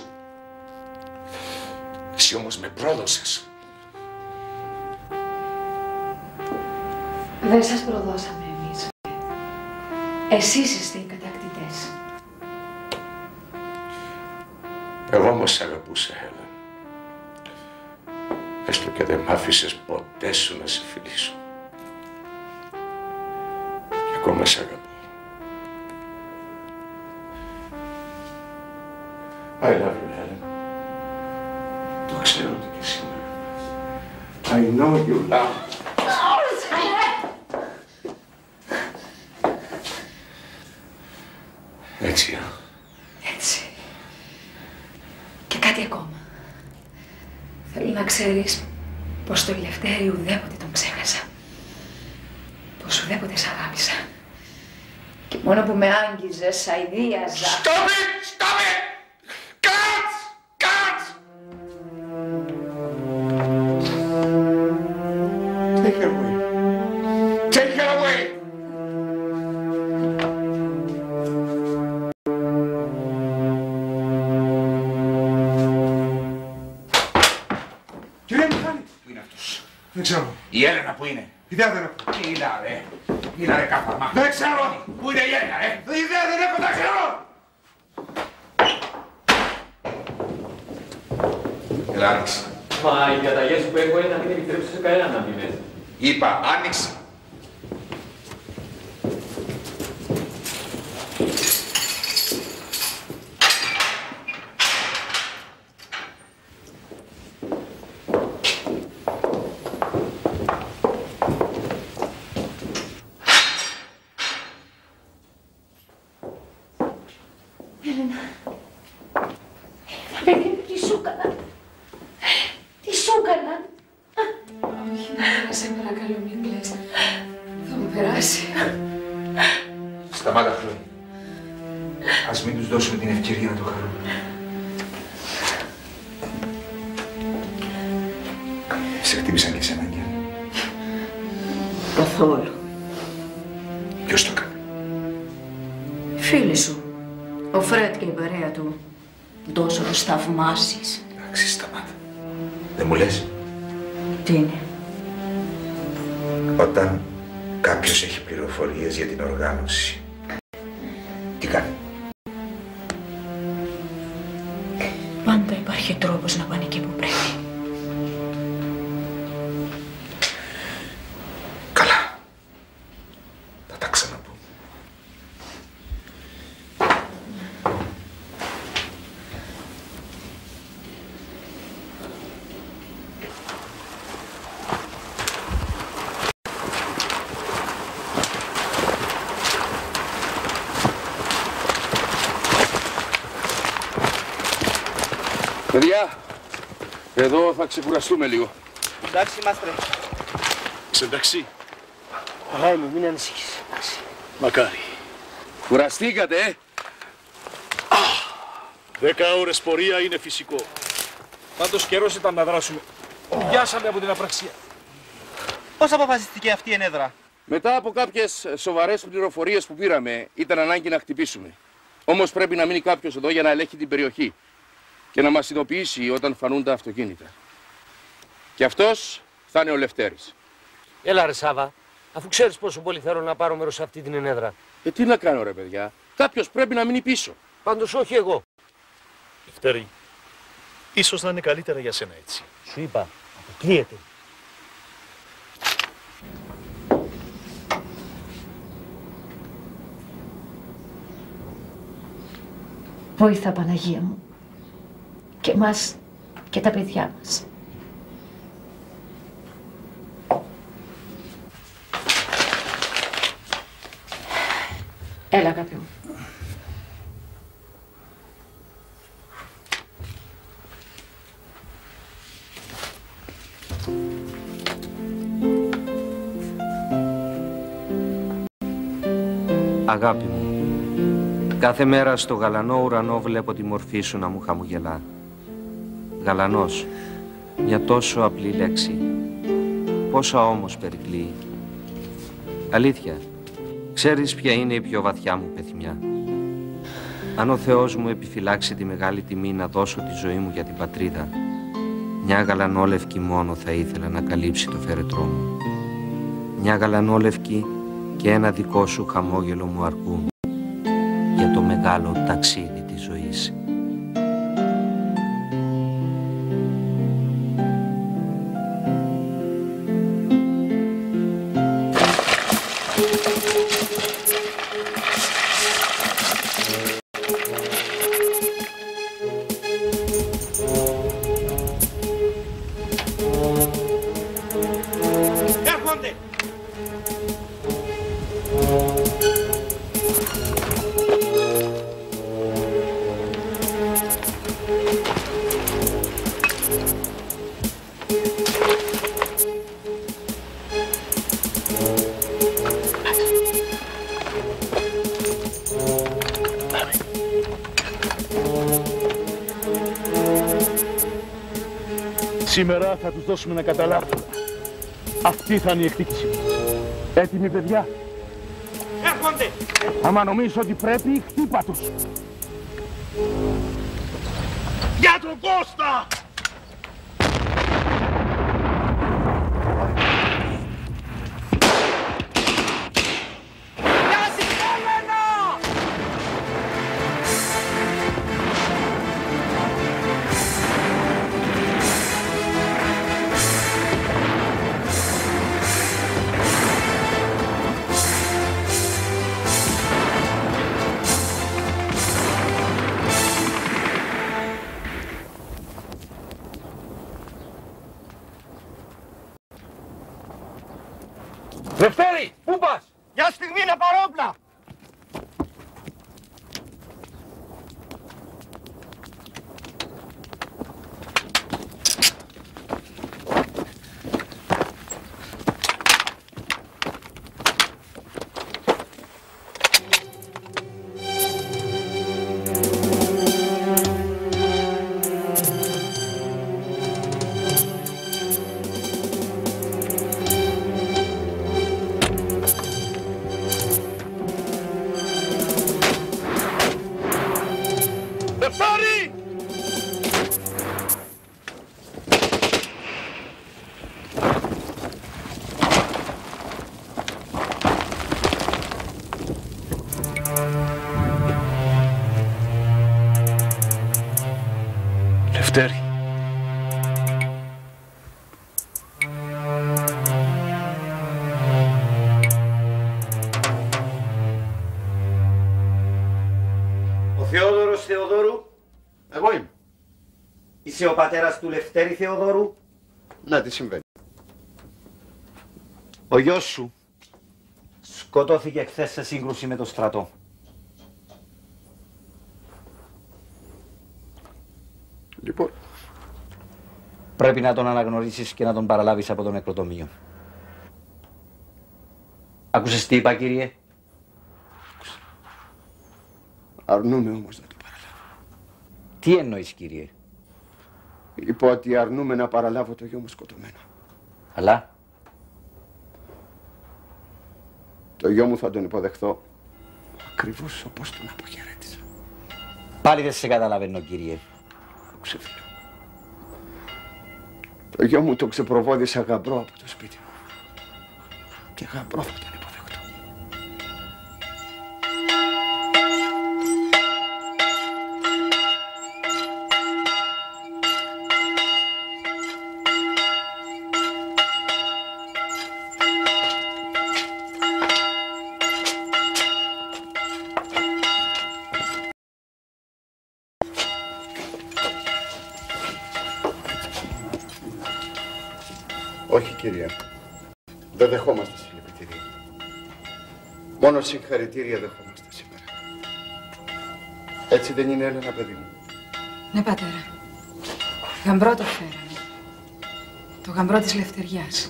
Εσύ όμως με πρόδωσες. Δεν σας προδώσαμε εμείς. Εσείς είστε οι κατακτητές. Εγώ όμως σ' αγαπούσα, Έλενα. Έστω και δεν μ' άφησες ποτέ σου να σε φιλήσω. Και ακόμα σ' αγαπώ. I love you, Helen. Το ξέρω ότι και εσύ με αγαπάς. I know you love me. Έτσι, Έτσι. Και κάτι ακόμα. Θέλω να ξέρεις πως το Ελευθέρη ουδέποτε τον ξέχασα. Πως ουδέποτε σ' αγάπησα. Και μόνο που με άγγιζες, αηδίαζα. Stop it! Stop it! Cut! ξέρω. Η Έλενα που είναι? Ιδέα δεν έχω. Μίλα ρε κάπαρμα. Δεν ξέρω. Πού είναι η Έλενα, Ιδέα δεν έχω, δεν ξέρω. Έλα, άνοιξε. Μα οι διαταγές που έχω είναι να μην επιτρέψω σε κανένα να μπει μέσα. Είπα, άνοιξε. Έλενα, παιδί μου, τι σου έκανα. Τι σου έκανα. Όχι, μάνα, σε παρακαλώ, μην κλαις. Θα μου περάσει. Σταμάτα, Χλώη. Ας μην τους δώσουμε την ευκαιρία να το χαρούν. Σε χτύπησαν και εσένα, Αγγέλ? Καθόλου. Ποιος το έκανε? Φίλοι σου. Ο Φρέτ και η παρέα του. Τόσο τους θαυμάσεις. Εντάξει, σταμάτα. Δεν μου λες? Τι είναι? Όταν κάποιος έχει πληροφορίες για την οργάνωση, τι κάνει? Πάντα υπάρχει τρόπος να πάνε εκεί που πρέπει. Καλά. Θα τα ξαναπούμε. Παιδιά, εδώ θα ξεκουραστούμε λίγο. Εντάξει είμαστε. Είσαι εντάξει? Αγάπη μου, μην ανησυχείς. Μακάρι. Κουραστήκατε, 10 ώρες πορεία είναι φυσικό. Πάντως καιρός ήταν να δράσουμε. Πιάσαμε από την απραξία. Πώς αποφασιστήκε αυτή η ενέδρα? Μετά από κάποιες σοβαρές πληροφορίες που πήραμε, ήταν ανάγκη να χτυπήσουμε. Όμως πρέπει να μείνει κάποιος εδώ για να ελέγχει την περιοχή και να μας ειδοποιήσει όταν φανούν τα αυτοκίνητα. Και αυτός θα είναι ο Λευτέρης. Έλα ρε Σάβα, αφού ξέρεις πόσο πολύ θέλω να πάρω μέρος σε αυτή την ενέδρα. Τι να κάνω ρε παιδιά, κάποιος πρέπει να μείνει πίσω. Πάντως όχι εγώ. Λευτέρη, ίσως να είναι καλύτερα για σένα έτσι. Σου είπα, αποκλείεται. Βοήθα, Παναγία μου. Και εμάς και τα παιδιά μας. Έλα, αγάπη μου. Αγάπη μου, κάθε μέρα στο γαλανό ουρανό βλέπω τη μορφή σου να μου χαμογελά. Γαλανός, μια τόσο απλή λέξη, πόσα όμως περικλείει. Αλήθεια, ξέρεις ποια είναι η πιο βαθιά μου πεθυμιά? Αν ο Θεός μου επιφυλάξει τη μεγάλη τιμή να δώσω τη ζωή μου για την πατρίδα, μια γαλανόλευκη μόνο θα ήθελα να καλύψει το φέρετρό μου. Μια γαλανόλευκη και ένα δικό σου χαμόγελο μου αρκούν για το μεγάλο ταξίδι της ζωής. Έρχονται! Σήμερα θα τους δώσουμε να καταλάβουν. Αυτή θα είναι η εκδίκηση. Έτοιμοι, παιδιά? Έρχονται! Άμα νομίζω ότι πρέπει, χτύπα τους. Για τον Κώστα! στιγμή να πάρω όπλα. Λευτέρη. Ο Θεόδωρος Θεοδόρου. Εγώ είμαι. Είσαι ο πατέρας του Λευτέρη Θεοδόρου. Να, τι συμβαίνει. Ο γιος σου σκοτώθηκε χθες σε σύγκρουση με το στρατό. Λοιπόν. Πρέπει να τον αναγνωρίσεις και να τον παραλάβεις από το νεκροτομείο. Άκουσες τι είπα, κύριε? Αρνούμαι όμως να το παραλάβω. Τι εννοείς, κύριε? Είπα ότι αρνούμαι να παραλάβω το γιο μου σκοτωμένο. Αλλά? Το γιο μου θα τον υποδεχθώ ακριβώς όπως τον αποχαιρέτησα. Πάλι δεν σε καταλαβαίνω, κύριε. Ξεφύλλω. Το γιο μου το ξεπροβόδησα γαμπρό από το σπίτι μου. Και γαμπρό θα τον υποδεχτώ. Όχι, κύριε. Δεν δεχόμαστε συλληπιτήρια. Μόνο συγχαρητήρια δεχόμαστε σήμερα. Έτσι δεν είναι, Έλενα, παιδί μου? Ναι, πατέρα. Γαμπρό το φέρανε. Το γαμπρό της Λευτεριάς.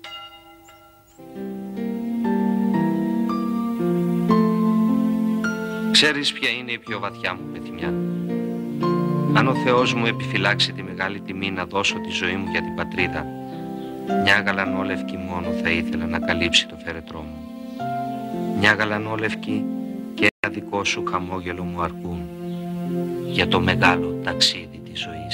Ξέρεις ποια είναι η πιο βαθιά μου πεθυμιά? Αν ο Θεός μου επιφυλάξει τη μεγάλη τιμή να δώσω τη ζωή μου για την πατρίδα, μια γαλανόλευκη μόνο θα ήθελα να καλύψει το φέρετρό μου. Μια γαλανόλευκη και ένα δικό σου χαμόγελο μου αρκούν για το μεγάλο ταξίδι της ζωής.